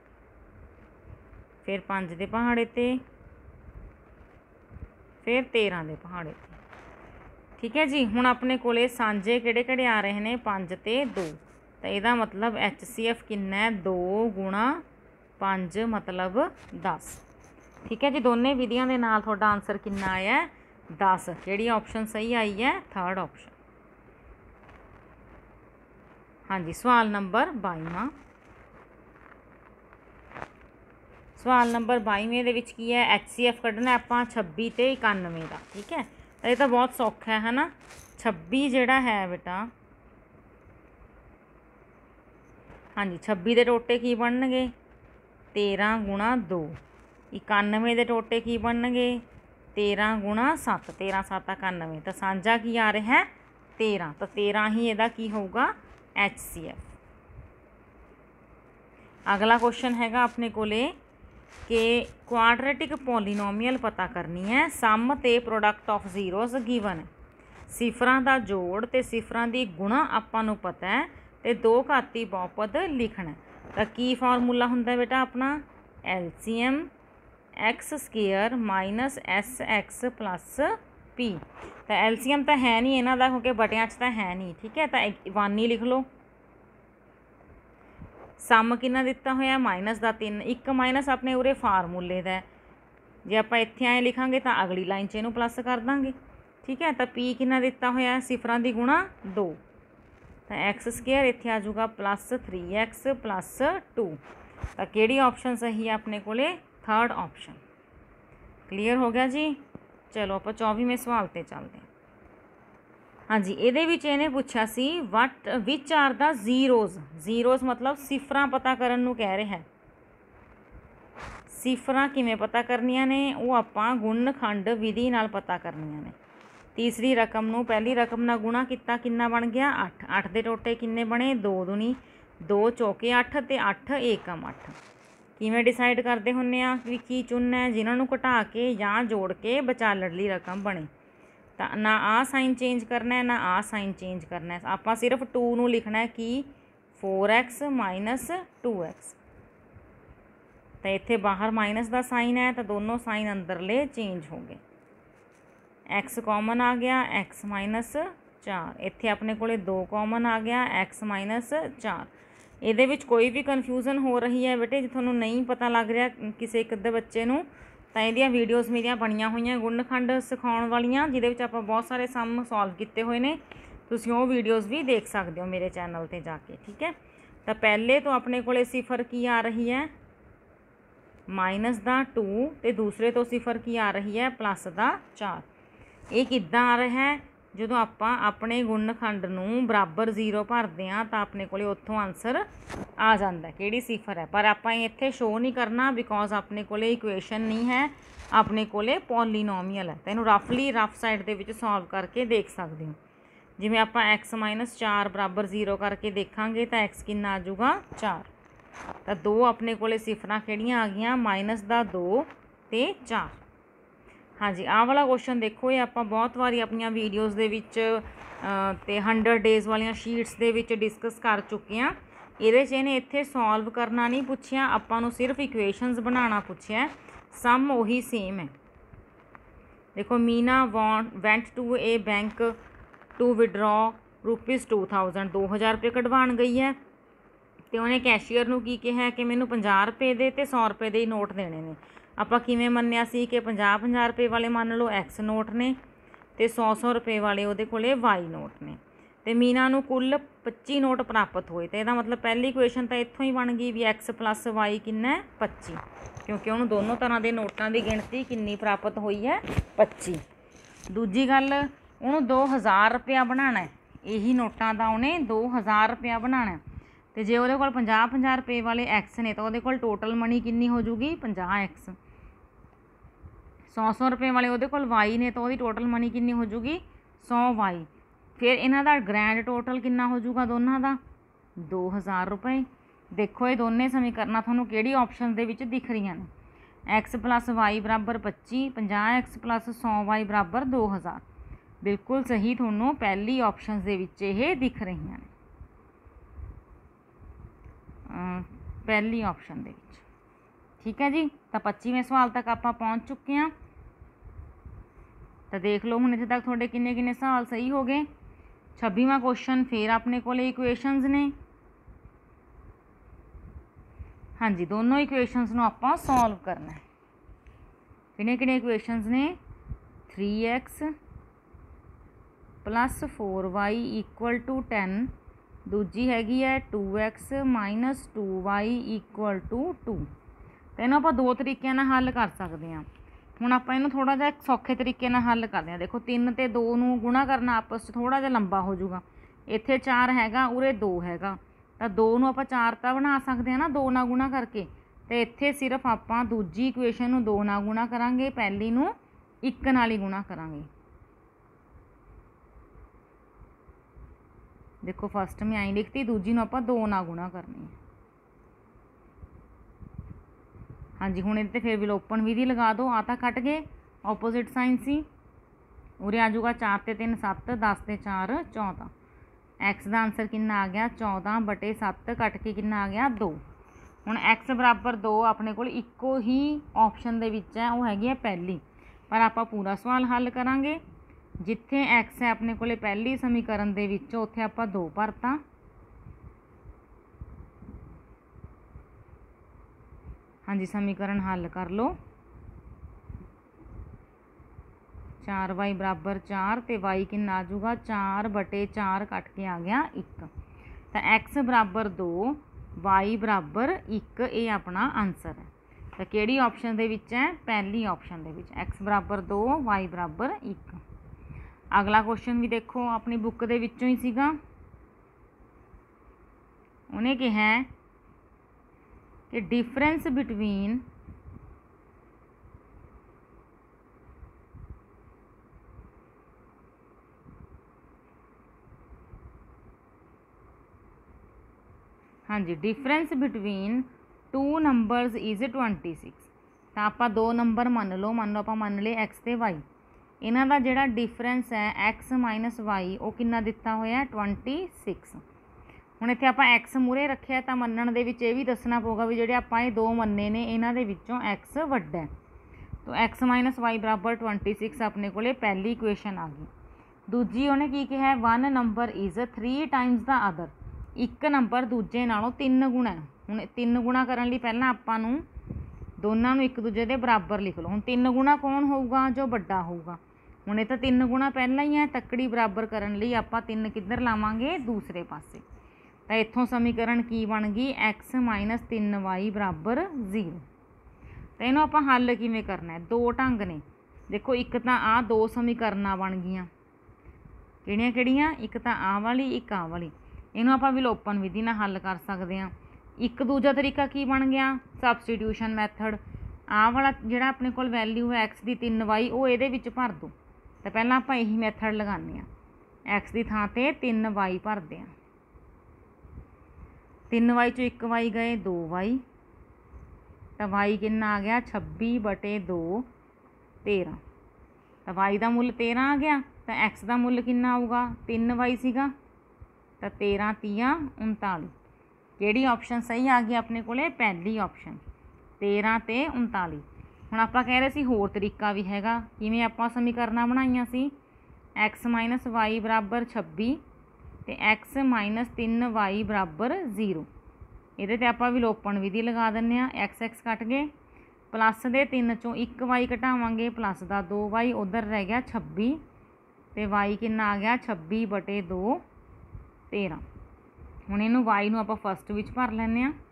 ਫਿਰ ਪੰਜ ਦੇ ਪਹਾੜੇ 'ਤੇ, ਫਿਰ ਤੇਰ੍ਹਾਂ ਦੇ ਪਹਾੜੇ 'ਤੇ। ਠੀਕ ਹੈ ਜੀ, ਹੁਣ ਆਪਣੇ ਕੋਲੇ ਸਾਂਝੇ ਕਿਹੜੇ ਕਿਹੜੇ ਆ ਰਹੇ ਨੇ, ਪੰਜ ਅਤੇ ਦੋ। ਤਾਂ ਇਹਦਾ ਮਤਲਬ ਐਚ ਸੀ ਐਫ ਕਿੰਨਾ ਹੈ, ਦੋ ਗੁਣਾ ਪੰਜ ਮਤਲਬ ਦਸ। ਠੀਕ ਹੈ ਜੀ, ਦੋਨੇ ਵਿਧੀਆਂ ਦੇ ਨਾਲ ਤੁਹਾਡਾ ਆਨਸਰ ਕਿੰਨਾ ਆਇਆ, ਦਸ। ਜਿਹੜੀ ਆਪਸ਼ਨ ਸਹੀ ਆਈ ਹੈ, ਥਰਡ ਆਪਸ਼ਨ। ਹਾਂਜੀ, ਸਵਾਲ ਨੰਬਰ ਬਾਈਵਾਂ। ਸਵਾਲ ਨੰਬਰ ਬਾਈਵੇਂ ਦੇ ਵਿੱਚ ਕੀ ਹੈ, ਐਚ ਸੀ ਐਫ ਕੱਢਣਾ ਆਪਾਂ ਛੱਬੀ ਅਤੇ ਇਕਾਨਵੇਂ ਦਾ। ਠੀਕ ਹੈ, ਤਾਂ ਇਹ ਤਾਂ ਬਹੁਤ ਸੌਖਾ ਹੈ ਨਾ। ਛੱਬੀ ਜਿਹੜਾ ਹੈ ਬੇਟਾ, ਹਾਂਜੀ ਛੱਬੀ ਦੇ ਟੋਟੇ ਕੀ ਬਣਨਗੇ, ਤੇਰ੍ਹਾਂ ਗੁਣਾ ਦੋ। ਇਕਾਨਵੇਂ ਦੇ ਟੋਟੇ ਕੀ ਬਣਨਗੇ, ਤੇਰ੍ਹਾਂ ਗੁਣਾ ਸੱਤ, ਤੇਰ੍ਹਾਂ ਸੱਤ ਇਕਾਨਵੇਂ। ਤਾਂ ਸਾਂਝਾ ਕੀ ਆ ਰਿਹਾ ਹੈ, ਤੇਰ੍ਹਾਂ। ਤਾਂ ਤੇਰ੍ਹਾਂ ਹੀ ਇਹਦਾ ਕੀ ਹੋਊਗਾ, ਐਚ ਸੀ ਐਫ। ਅਗਲਾ ਕੁਐਸਚਨ ਹੈਗਾ ਆਪਣੇ ਕੋਲੇ ਕਿ ਕੁਆਡਰੇਟਿਕ ਪੋਲੀਨੋਮੀਅਲ ਪਤਾ ਕਰਨੀ ਹੈ। ਸਮ ਅਤੇ ਪ੍ਰੋਡਕਟ ਆਫ ਜ਼ੀਰੋਜ਼ ਗਿਵਨ ਹੈ। ਸਿਫਰਾਂ ਦਾ ਜੋੜ ਅਤੇ ਸਿਫਰਾਂ ਦੀ ਗੁਣਾ ਆਪਾਂ ਨੂੰ ਪਤਾ ਹੈ ਅਤੇ ਦੋ ਘਾਤੀ ਬਹੁਪਦ ਲਿਖਣਾ। ਤਾਂ ਕੀ ਫਾਰਮੂਲਾ ਹੁੰਦਾ ਬੇਟਾ ਆਪਣਾ, L C M x square minus S x plus P. ਤਾਂ ਐਲ ਸੀ ਐਮ ਤਾਂ ਹੈ ਨਹੀਂ ਇਹਨਾਂ ਦਾ, ਕਿਉਂਕਿ ਬਟਿਆਂ 'ਚ ਤਾਂ ਹੈ ਨਹੀਂ। ਠੀਕ ਹੈ, ਤਾਂ ਵਨ ਹੀ ਲਿਖ ਲਓ। ਸਮ ਕਿੰਨਾ ਦਿੱਤਾ ਹੋਇਆ, ਮਾਈਨਸ ਦਾ ਤਿੰਨ। ਇੱਕ ਮਾਈਨਸ ਆਪਣੇ ਉਰੇ ਫਾਰਮੂਲੇ ਦਾ, ਜੇ ਆਪਾਂ ਇੱਥੇ ਆਏ ਲਿਖਾਂਗੇ ਤਾਂ ਅਗਲੀ ਲਾਈਨ 'ਚ ਇਹਨੂੰ ਪਲੱਸ ਕਰ ਦਾਂਗੇ। ਠੀਕ ਹੈ, ਤਾਂ ਪੀ ਕਿੰਨਾ ਦਿੱਤਾ ਹੋਇਆ, ਸਿਫਰਾਂ ਦੀ ਗੁਣਾ ਦੋ। ਤਾਂ ਐਕਸ ਸਕੇਅਰ ਇੱਥੇ ਆ ਜਾਊਗਾ plus three x plus two. ਤਾਂ ਕਿਹੜੀ ਆਪਸ਼ਨ ਸਹੀ ਹੈ ਆਪਣੇ ਕੋਲੇ, ਥਰਡ ਆਪਸ਼ਨ। ਕਲੀਅਰ ਹੋ ਗਿਆ ਜੀ। ਚਲੋ ਆਪਾਂ ਚੌਵੀਵੇਂ ਸਵਾਲ 'ਤੇ ਚੱਲਦੇ ਹਾਂ। ਹਾਂਜੀ, ਇਹਦੇ ਵਿੱਚ ਇਹਨੇ ਪੁੱਛਿਆ ਸੀ what which are the zeros. Zeros ਮਤਲਬ ਸਿਫਰਾਂ ਪਤਾ ਕਰਨ ਨੂੰ ਕਹਿ ਰਿਹਾ ਹੈ। ਸਿਫਰਾਂ ਕਿਵੇਂ ਪਤਾ ਕਰਨੀਆਂ ਨੇ, ਉਹ ਆਪਾਂ ਗੁਣਨਖੰਡ ਵਿਧੀ ਨਾਲ ਪਤਾ ਕਰਨੀਆਂ ਨੇ। ਤੀਸਰੀ ਰਕਮ ਨੂੰ ਪਹਿਲੀ ਰਕਮ ਨਾਲ ਗੁਣਾ ਕੀਤਾ, ਕਿੰਨਾ ਬਣ ਗਿਆ, ਅੱਠ। ਅੱਠ ਦੇ ਟੋਟੇ ਕਿੰਨੇ ਬਣੇ, ਦੋ ਦੁਨੀ ਦੋ, ਚੌਕੇ ਅੱਠ ਅਤੇ ਅੱਠ ਏਕਮ ਅੱਠ। ਕਿਵੇਂ ਡਿਸਾਈਡ ਕਰਦੇ ਹੁੰਦੇ ਆ ਵੀ ਕੀ ਚੁਣਨਾ, ਜਿਨ੍ਹਾਂ ਨੂੰ ਘਟਾ ਕੇ ਜਾਂ ਜੋੜ ਕੇ ਵਿਚਾਲੜਲੀ ਰਕਮ ਬਣੇ। ਤਾਂ ਨਾ ਆਹ ਸਾਈਨ ਚੇਂਜ ਕਰਨਾ, ਨਾ ਆਹ ਸਾਈਨ ਚੇਂਜ ਕਰਨਾ। ਆਪਾਂ ਸਿਰਫ ਟੂ ਨੂੰ ਲਿਖਣਾ ਕਿ four x minus two x. ਤਾਂ ਇੱਥੇ ਬਾਹਰ ਮਾਈਨਸ ਦਾ ਸਾਈਨ ਹੈ, ਤਾਂ ਦੋਨੋਂ ਸਾਈਨ ਅੰਦਰਲੇ ਚੇਂਜ ਹੋ ਗਏ। ਐਕਸ ਕਾਮਨ ਆ ਗਿਆ, ਐਕਸ ਮਾਈਨਸ ਚਾਰ। ਇੱਥੇ ਆਪਣੇ ਕੋਲੇ ਦੋ ਕਾਮਨ ਆ ਗਿਆ, ਐਕਸ ਮਾਈਨਸ ਚਾਰ। ਇਹਦੇ ਵਿੱਚ ਕੋਈ ਵੀ ਕਨਫਿਊਜ਼ਨ ਹੋ ਰਹੀ ਹੈ ਬੇਟੇ, ਜੇ ਤੁਹਾਨੂੰ ਨਹੀਂ ਪਤਾ ਲੱਗ ਰਿਹਾ ਕਿਸੇ ਇੱਕ ਅੱਧੇ ਬੱਚੇ ਨੂੰ, ਤਾਂ ਇਹਦੀਆਂ ਵੀਡੀਓਜ਼ ਮੇਰੀਆਂ ਬਣੀਆਂ ਹੋਈਆਂ ਗੁਣਨਖੰਡ ਸਿਖਾਉਣ ਵਾਲੀਆਂ, ਜਿਹਦੇ ਵਿੱਚ ਆਪਾਂ ਬਹੁਤ ਸਾਰੇ ਸਮ ਸੋਲਵ ਕੀਤੇ ਹੋਏ ਨੇ। ਤੁਸੀਂ ਉਹ ਵੀਡੀਓਜ਼ ਵੀ ਦੇਖ ਸਕਦੇ ਹੋ ਮੇਰੇ ਚੈਨਲ 'ਤੇ ਜਾ ਕੇ। ਠੀਕ ਹੈ, ਤਾਂ ਪਹਿਲੇ ਤੋਂ ਆਪਣੇ ਕੋਲੇ ਸਿਫਰ ਕੀ ਆ ਰਹੀ ਹੈ, ਮਾਈਨਸ ਦਾ ਟੂ, ਅਤੇ ਦੂਸਰੇ ਤੋਂ ਸਿਫਰ ਕੀ ਆ ਰਹੀ ਹੈ, ਪਲੱਸ ਦਾ ਚਾਰ। ਇਹ ਕਿੱਦਾਂ ਆ ਰਿਹਾ ਹੈ, ਜਦੋਂ ਆਪਾਂ ਆਪਣੇ ਗੁਣਨਖੰਡ ਨੂੰ ਬਰਾਬਰ ਜ਼ੀਰੋ ਭਰਦੇ ਹਾਂ ਤਾਂ ਆਪਣੇ ਕੋਲੇ ਉੱਥੋਂ ਆਨਸਰ ਆ ਜਾਂਦਾ ਕਿਹੜੀ ਸਿਫਰ ਹੈ। ਪਰ ਆਪਾਂ ਇੱਥੇ ਸ਼ੋ ਨਹੀਂ ਕਰਨਾ ਬਿਕੋਜ਼ ਆਪਣੇ ਕੋਲੇ ਇਕੁਏਸ਼ਨ ਨਹੀਂ ਹੈ, ਆਪਣੇ ਕੋਲੇ ਪੋਲੀਨੋਮੀਅਲ ਹੈ। ਤਾਂ ਇਹਨੂੰ ਰਫਲੀ ਰਫ ਸਾਈਡ ਦੇ ਵਿੱਚ ਸੋਲਵ ਕਰਕੇ ਦੇਖ ਸਕਦੇ ਹੋ। ਜਿਵੇਂ ਆਪਾਂ ਐਕਸ ਮਾਈਨਸ ਚਾਰ ਬਰਾਬਰ ਜ਼ੀਰੋ ਕਰਕੇ ਦੇਖਾਂਗੇ ਤਾਂ ਐਕਸ ਕਿੰਨਾ ਆ ਜਾਊਗਾ ਚਾਰ। ਤਾਂ ਦੋ ਆਪਣੇ ਕੋਲੇ ਸਿਫਰਾਂ ਕਿਹੜੀਆਂ ਆ ਗਈਆਂ ਮਾਈਨਸ ਦਾ ਦੋ ਅਤੇ ਚਾਰ। ਹਾਂਜੀ ਆਹ ਵਾਲਾ ਕੁਐਸਚਨ ਦੇਖੋ, ਇਹ ਆਪਾਂ ਬਹੁਤ ਵਾਰੀ ਆਪਣੀਆਂ ਵੀਡੀਓਜ਼ ਦੇ ਵਿੱਚ ਅਤੇ ਹੰਡਰਡ ਡੇਜ਼ ਵਾਲੀਆਂ ਸ਼ੀਟਸ ਦੇ ਵਿੱਚ ਡਿਸਕਸ ਕਰ ਚੁੱਕੇ ਹਾਂ। ਇਹਦੇ 'ਚ ਇਹਨੇ ਇੱਥੇ ਸੋਲਵ ਕਰਨਾ ਨਹੀਂ ਪੁੱਛਿਆ, ਆਪਾਂ ਨੂੰ ਸਿਰਫ ਇਕੁਏਸ਼ਨਸ ਬਣਾਉਣਾ ਪੁੱਛਿਆ। ਸਮ ਉਹੀ ਸੇਮ ਹੈ। ਦੇਖੋ Meena want went to a bank to withdraw rupees two thousand, ਦੋ ਹਜ਼ਾਰ ਰੁਪਏ ਕਢਵਾਉਣ ਗਈ ਹੈ ਅਤੇ ਉਹਨੇ ਕੈਸ਼ੀਅਰ ਨੂੰ ਕੀ ਕਿਹਾ ਕਿ ਮੈਨੂੰ ਪੰਜਾਹ ਰੁਪਏ ਦੇ ਅਤੇ ਸੌ ਰੁਪਏ ਦੇ ਹੀ ਨੋਟ ਦੇਣੇ ਨੇ। ਆਪਾਂ ਕਿਵੇਂ ਮੰਨਿਆ ਸੀ ਕਿ ਪੰਜਾਹ ਪੰਜਾਹ ਰੁਪਏ ਵਾਲੇ ਮੰਨ ਲਓ ਐਕਸ ਨੋਟ ਨੇ ਅਤੇ ਸੌ ਸੌ ਰੁਪਏ ਵਾਲੇ ਉਹਦੇ ਕੋਲੇ ਵਾਈ ਨੋਟ ਨੇ, ਅਤੇ ਮੀਨਾ ਨੂੰ ਕੁੱਲ ਪੱਚੀ ਨੋਟ ਪ੍ਰਾਪਤ ਹੋਏ। ਅਤੇ ਇਹਦਾ ਮਤਲਬ ਪਹਿਲੀ ਇਕੁਏਸ਼ਨ ਤਾਂ ਇੱਥੋਂ ਹੀ ਬਣ ਗਈ ਵੀ ਐਕਸ ਪਲੱਸ ਵਾਈ ਕਿੰਨਾ ਹੈ ਪੱਚੀ, ਕਿਉਂਕਿ ਉਹਨੂੰ ਦੋਨੋਂ ਤਰ੍ਹਾਂ ਦੇ ਨੋਟਾਂ ਦੀ ਗਿਣਤੀ ਕਿੰਨੀ ਪ੍ਰਾਪਤ ਹੋਈ ਹੈ ਪੱਚੀ। ਦੂਜੀ ਗੱਲ ਉਹਨੂੰ ਦੋ ਹਜ਼ਾਰ ਰੁਪਇਆ ਬਣਾਉਣਾ, ਇਹੀ ਨੋਟਾਂ ਦਾ ਉਹਨੇ ਦੋ ਹਜ਼ਾਰ ਰੁਪਇਆ ਬਣਾਉਣਾ। ਅਤੇ ਜੇ ਉਹਦੇ ਕੋਲ ਪੰਜਾਹ ਪੰਜਾਹ ਰੁਪਏ ਵਾਲੇ ਐਕਸ ਨੇ ਤਾਂ ਉਹਦੇ ਕੋਲ ਟੋਟਲ ਮਨੀ ਕਿੰਨੀ ਹੋ ਜੂਗੀ ਪੰਜਾਹ ਐਕਸ। ਸੌ ਸੌ ਰੁਪਏ ਵਾਲੇ ਉਹਦੇ ਕੋਲ ਵਾਈ ਨੇ ਤਾਂ ਉਹਦੀ ਟੋਟਲ ਮਨੀ ਕਿੰਨੀ ਹੋ ਜੂਗੀ ਸੌ ਵਾਈ। ਫਿਰ ਇਹਨਾਂ ਦਾ ਗ੍ਰੈਂਡ ਟੋਟਲ ਕਿੰਨਾ ਹੋ ਜੂਗਾ ਦੋਨਾਂ ਦਾ ਦੋ ਹਜ਼ਾਰ ਰੁਪਏ। ਦੇਖੋ ਇਹ ਦੋਨੇ ਸਮੀਕਰਨਾਂ ਤੁਹਾਨੂੰ ਕਿਹੜੀ ਆਪਸ਼ਨ ਦੇ ਵਿੱਚ ਦਿਖ ਰਹੀਆਂ ਨੇ। ਐਕਸ ਪਲੱਸ ਵਾਈ ਬਰਾਬਰ ਪੱਚੀ, ਪੰਜਾਹ ਐਕਸ ਪਲੱਸ ਸੌ ਵਾਈ ਬਰਾਬਰ ਦੋ ਹਜ਼ਾਰ। ਬਿਲਕੁਲ ਸਹੀ ਤੁਹਾਨੂੰ ਪਹਿਲੀ ਆਪਸ਼ਨ ਦੇ ਵਿੱਚ ਇਹ ਦਿਖ ਰਹੀਆਂ ਨੇ, ਪਹਿਲੀ ਆਪਸ਼ਨ ਦੇ ਵਿੱਚ। ਠੀਕ ਹੈ ਜੀ, ਤਾਂ ਪੱਚੀਵੇਂ ਸਵਾਲ ਤੱਕ ਆਪਾਂ ਪਹੁੰਚ ਚੁੱਕੇ ਹਾਂ। ਤਾਂ ਦੇਖ ਲਓ ਹੁਣ ਇੱਥੇ ਤੱਕ ਤੁਹਾਡੇ ਕਿੰਨੇ ਕਿੰਨੇ ਸਵਾਲ ਸਹੀ ਹੋ ਗਏ। ਛੱਬੀਵਾਂ ਕੁਐਸਚਨ ਫਿਰ ਆਪਣੇ ਕੋਲੇ ਇਕੁਏਸ਼ਨਸ ਨੇ। ਹਾਂਜੀ ਦੋਨੋਂ ਇਕੁਏਸ਼ਨਸ ਨੂੰ ਆਪਾਂ ਸੋਲਵ ਕਰਨਾ ਹੈ। ਕਿਹੜੀਆਂ ਕਿਹੜੀਆਂ ਇਕੁਏਸ਼ਨਸ ਨੇ three x plus four y equal to ten, ਦੂਜੀ ਹੈਗੀ ਹੈ two x minus two y equal to two. ਤਾਂ ਇਹਨੂੰ ਆਪਾਂ ਦੋ ਤਰੀਕਿਆਂ ਨਾਲ ਹੱਲ ਕਰ ਸਕਦੇ ਹਾਂ। ਹੁਣ ਆਪਾਂ ਇਹਨੂੰ ਥੋੜ੍ਹਾ ਜਿਹਾ ਸੌਖੇ ਤਰੀਕੇ ਨਾਲ ਹੱਲ ਕਰਦੇ ਹਾਂ। ਦੇਖੋ ਤਿੰਨ ਅਤੇ ਦੋ ਨੂੰ ਗੁਣਾ ਕਰਨਾ ਆਪਸ 'ਚ ਥੋੜ੍ਹਾ ਜਿਹਾ ਲੰਬਾ ਹੋ ਜਾਊਗਾ। ਇੱਥੇ ਚਾਰ ਹੈਗਾ ਉਰੇ ਦੋ ਹੈਗਾ, ਤਾਂ ਦੋ ਨੂੰ ਆਪਾਂ ਚਾਰ ਤਾਂ ਬਣਾ ਸਕਦੇ ਹਾਂ ਨਾ ਦੋ ਨਾਲ ਗੁਣਾ ਕਰਕੇ। ਅਤੇ ਇੱਥੇ ਸਿਰਫ ਆਪਾਂ ਦੂਜੀ ਇਕੁਏਸ਼ਨ ਨੂੰ ਦੋ ਨਾਲ ਗੁਣਾ ਕਰਾਂਗੇ, ਪਹਿਲੀ ਨੂੰ ਇੱਕ ਨਾਲ ਹੀ ਗੁਣਾ ਕਰਾਂਗੇ। ਦੇਖੋ ਫਸਟ ਮੈਂ ਆਈ ਲਿਖਤੀ, ਦੂਜੀ ਨੂੰ ਆਪਾਂ ਦੋ ਨਾਲ ਗੁਣਾ ਕਰਨੀ ਹੈ। ਹਾਂਜੀ ਹੁਣ ਇਹਦੇ 'ਤੇ ਫਿਰ ਵਿਲੋਪਨ ਵਿਧੀ ਲਗਾ ਦਿਓ। ਆ ਤਾਂ ਕੱਟ ਗਏ, ਆਪੋਜ਼ਿਟ ਸਾਈਨ ਸੀ। ਉਰੇ ਆ ਜਾਊਗਾ ਚਾਰ ਅਤੇ ਤਿੰਨ ਸੱਤ, ਦਸ ਅਤੇ ਚਾਰ ਚੌਦਾਂ। ਐਕਸ ਦਾ ਆਨਸਰ ਕਿੰਨਾ ਆ ਗਿਆ ਚੌਦਾਂ ਬਟੇ ਸੱਤ, ਕੱਟ ਕੇ ਕਿੰਨਾ ਆ ਗਿਆ ਦੋ। ਹੁਣ ਐਕਸ ਬਰਾਬਰ ਦੋ ਆਪਣੇ ਕੋਲ ਇੱਕੋ ਹੀ ਆਪਸ਼ਨ ਦੇ ਵਿੱਚ ਹੈ, ਉਹ ਹੈਗੀ ਹੈ ਪਹਿਲੀ। ਪਰ ਆਪਾਂ ਪੂਰਾ ਸਵਾਲ ਹੱਲ ਕਰਾਂਗੇ। ਜਿੱਥੇ ਐਕਸ ਹੈ ਆਪਣੇ ਕੋਲੇ ਪਹਿਲੀ ਸਮੀਕਰਨ ਦੇ ਵਿੱਚ, ਉੱਥੇ ਆਪਾਂ ਦੋ ਭਰਤਾ। ਹਾਂਜੀ ਸਮੀਕਰਨ ਹੱਲ ਕਰ ਲਓ। ਚਾਰ ਵਾਈ ਬਰਾਬਰ ਚਾਰ ਅਤੇ ਵਾਈ ਕਿੰਨਾ ਆ ਜਾਊਗਾ ਚਾਰ ਬਟੇ ਚਾਰ, ਕੱਟ ਕੇ ਆ ਗਿਆ ਇੱਕ। ਤਾਂ ਐਕਸ ਬਰਾਬਰ ਦੋ, ਵਾਈ ਬਰਾਬਰ ਇੱਕ, ਇਹ ਆਪਣਾ ਆਨਸਰ ਹੈ। ਤਾਂ ਕਿਹੜੀ ਆਪਸ਼ਨ ਦੇ ਵਿੱਚ ਹੈ ਪਹਿਲੀ ਆਪਸ਼ਨ ਦੇ ਵਿੱਚ, ਐਕਸ ਬਰਾਬਰ ਦੋ ਵਾਈ ਬਰਾਬਰ ਇੱਕ। ਅਗਲਾ ਕੁਐਸਚਨ ਵੀ ਦੇਖੋ ਆਪਣੀ ਬੁੱਕ ਦੇ ਵਿੱਚੋਂ ਹੀ ਸੀਗਾ। ਉਹਨੇ ਕਿਹਾ ਕਿ ਡਿਫਰੈਂਸ ਬਿਟਵੀਨ ਹਾਂਜੀ difference between two numbers is twenty six. ਤਾਂ ਆਪਾਂ ਦੋ ਨੰਬਰ ਮੰਨ ਲਓ, ਮੰਨ ਲਓ ਆਪਾਂ ਮੰਨ ਲਏ ਐਕਸ ਅਤੇ ਵਾਈ। ਇਹਨਾਂ ਦਾ ਜਿਹੜਾ ਡਿਫਰੈਂਸ ਹੈ ਐਕਸ ਮਾਈਨਸ ਵਾਈ, ਉਹ ਕਿੰਨਾ ਦਿੱਤਾ ਹੋਇਆ ਟਵੰਟੀ ਸਿਕਸ। ਹੁਣ ਇੱਥੇ ਆਪਾਂ ਐਕਸ ਮੂਹਰੇ ਰੱਖਿਆ ਤਾਂ ਮੰਨਣ ਦੇ ਵਿੱਚ ਇਹ ਵੀ ਦੱਸਣਾ ਪਊਗਾ ਵੀ ਜਿਹੜੇ ਆਪਾਂ ਇਹ ਦੋ ਮੰਨੇ ਨੇ ਇਹਨਾਂ ਦੇ ਵਿੱਚੋਂ ਐਕਸ ਵੱਡਾ ਹੈ। ਤਾਂ ਐਕਸ ਮਾਈਨਸ ਵਾਈ ਬਰਾਬਰ ਟਵੰਟੀ ਸਿਕਸ ਆਪਣੇ ਕੋਲੇ ਪਹਿਲੀ ਇਕੁਏਸ਼ਨ ਆ ਗਈ। ਦੂਜੀ ਉਹਨੇ ਕੀ ਕਿਹਾ one number is three times the other. ਇੱਕ ਨੰਬਰ ਦੂਜੇ ਨਾਲੋਂ ਤਿੰਨ ਗੁਣਾ। ਹੁਣ ਤਿੰਨ ਗੁਣਾ ਕਰਨ ਲਈ ਪਹਿਲਾਂ ਆਪਾਂ ਨੂੰ ਦੋਨਾਂ ਨੂੰ ਇੱਕ ਦੂਜੇ ਦੇ ਬਰਾਬਰ ਲਿਖ ਲਓ। ਹੁਣ ਤਿੰਨ ਗੁਣਾ ਕੌਣ ਹੋਊਗਾ ਜੋ ਵੱਡਾ ਹੋਊਗਾ। ਹੁਣ ਇਹ ਤਾਂ ਤਿੰਨ ਗੁਣਾ ਪਹਿਲਾਂ ਹੀ ਹੈ, ਤੱਕੜੀ ਬਰਾਬਰ ਕਰਨ ਲਈ ਆਪਾਂ ਤਿੰਨ ਕਿੱਧਰ ਲਾਵਾਂਗੇ ਦੂਸਰੇ ਪਾਸੇ। ਤਾਂ ਇੱਥੋਂ ਸਮੀਕਰਨ ਕੀ ਬਣ ਗਈ ਐਕਸ ਮਾਈਨਸ ਤਿੰਨ ਵਾਈ ਬਰਾਬਰ ਜ਼ੀਰੋ। ਤਾਂ ਇਹਨੂੰ ਆਪਾਂ ਹੱਲ ਕਿਵੇਂ ਕਰਨਾ ਹੈ, ਦੋ ਢੰਗ ਨੇ। ਦੇਖੋ ਇੱਕ ਤਾਂ ਆਹ ਦੋ ਸਮੀਕਰਨਾਂ ਬਣ ਗਈਆਂ, ਕਿਹੜੀਆਂ ਕਿਹੜੀਆਂ, ਇੱਕ ਤਾਂ ਆਹ ਵਾਲੀ, ਇੱਕ ਆਹ ਵਾਲੀ। ਇਹਨੂੰ ਆਪਾਂ ਵਿਲੋਪਨ ਵਿਧੀ ਨਾਲ ਹੱਲ ਕਰ ਸਕਦੇ ਹਾਂ। ਇੱਕ ਦੂਜਾ ਤਰੀਕਾ ਕੀ ਬਣ ਗਿਆ, ਸਬਸਟੀਟਿਊਸ਼ਨ ਮੈਥਡ। ਆਹ ਵਾਲਾ ਜਿਹੜਾ ਆਪਣੇ ਕੋਲ ਵੈਲਿਊ ਹੈ ਐਕਸ ਦੀ ਤਿੰਨ ਵਾਈ, ਉਹ ਇਹਦੇ ਵਿੱਚ ਭਰ ਦਿਓ। ਤਾਂ ਪਹਿਲਾਂ ਆਪਾਂ ਇਹੀ ਮੈਥਡ ਲਗਾਉਂਦੇ ਹਾਂ, ਐਕਸ ਦੀ ਥਾਂ 'ਤੇ ਤਿੰਨ ਵਾਈ ਭਰਦੇ ਹਾਂ। ਤਿੰਨ ਵਾਈ 'ਚੋਂ ਇੱਕ ਵਾਈ ਗਏ, ਦੋ ਵਾਈ, ਤਾਂ ਵਾਈ ਕਿੰਨਾ ਆ ਗਿਆ, ਛੱਬੀ ਬਟੇ ਦੋ, ਤੇਰ੍ਹਾਂ। ਤਾਂ ਵਾਈ ਦਾ ਮੁੱਲ ਤੇਰ੍ਹਾਂ ਆ ਗਿਆ, ਤਾਂ ਐਕਸ ਦਾ ਮੁੱਲ ਕਿੰਨਾ ਆਊਗਾ, ਤਿੰਨ ਵਾਈ ਸੀਗਾ, ਤਾਂ ਤੇਰ੍ਹਾਂ ਤੀਆਂ ਉਨਤਾਲੀ। ਕਿਹੜੀ ਆਪਸ਼ਨ ਸਹੀ ਆ ਗਈ ਆਪਣੇ ਕੋਲੇ, ਪਹਿਲੀ ਆਪਸ਼ਨ, ਤੇਰ੍ਹਾਂ ਅਤੇ ਉਨਤਾਲੀ। ਹੁਣ ਆਪਾਂ ਕਹਿ ਰਹੇ ਸੀ ਹੋਰ ਤਰੀਕਾ ਵੀ ਹੈਗਾ, ਕਿਵੇਂ ਆਪਾਂ ਸਮੀਕਰਨਾਂ ਬਣਾਈਆਂ ਸੀ, ਐਕਸ ਮਾਈਨਸ ਵਾਈ ਬਰਾਬਰ ਛੱਬੀ ਅਤੇ ਐਕਸ ਮਾਈਨਸ ਤਿੰਨ ਵਾਈ ਬਰਾਬਰ ਜ਼ੀਰੋ। ਇਹਦੇ 'ਤੇ ਆਪਾਂ ਵਿਲੋਪਨ ਵਿਧੀ ਲਗਾ ਦਿੰਦੇ ਹਾਂ, ਐਕਸ ਐਕਸ ਕੱਟ ਗਏ, ਪਲੱਸ ਦੇ ਤਿੰਨ 'ਚੋਂ ਇੱਕ ਵਾਈ ਘਟਾਵਾਂਗੇ, ਪਲੱਸ ਦਾ ਦੋ ਵਾਈ, ਉੱਧਰ ਰਹਿ ਗਿਆ ਛੱਬੀ, ਅਤੇ ਵਾਈ ਕਿੰਨਾ ਆ ਗਿਆ, ਛੱਬੀ ਬਟੇ ਦੋ, ਤੇਰ੍ਹਾਂ। ਹੁਣ ਇਹਨੂੰ ਵਾਈ ਨੂੰ ਆਪਾਂ ਫਸਟ ਵਿੱਚ ਭਰ ਲੈਂਦੇ ਹਾਂ,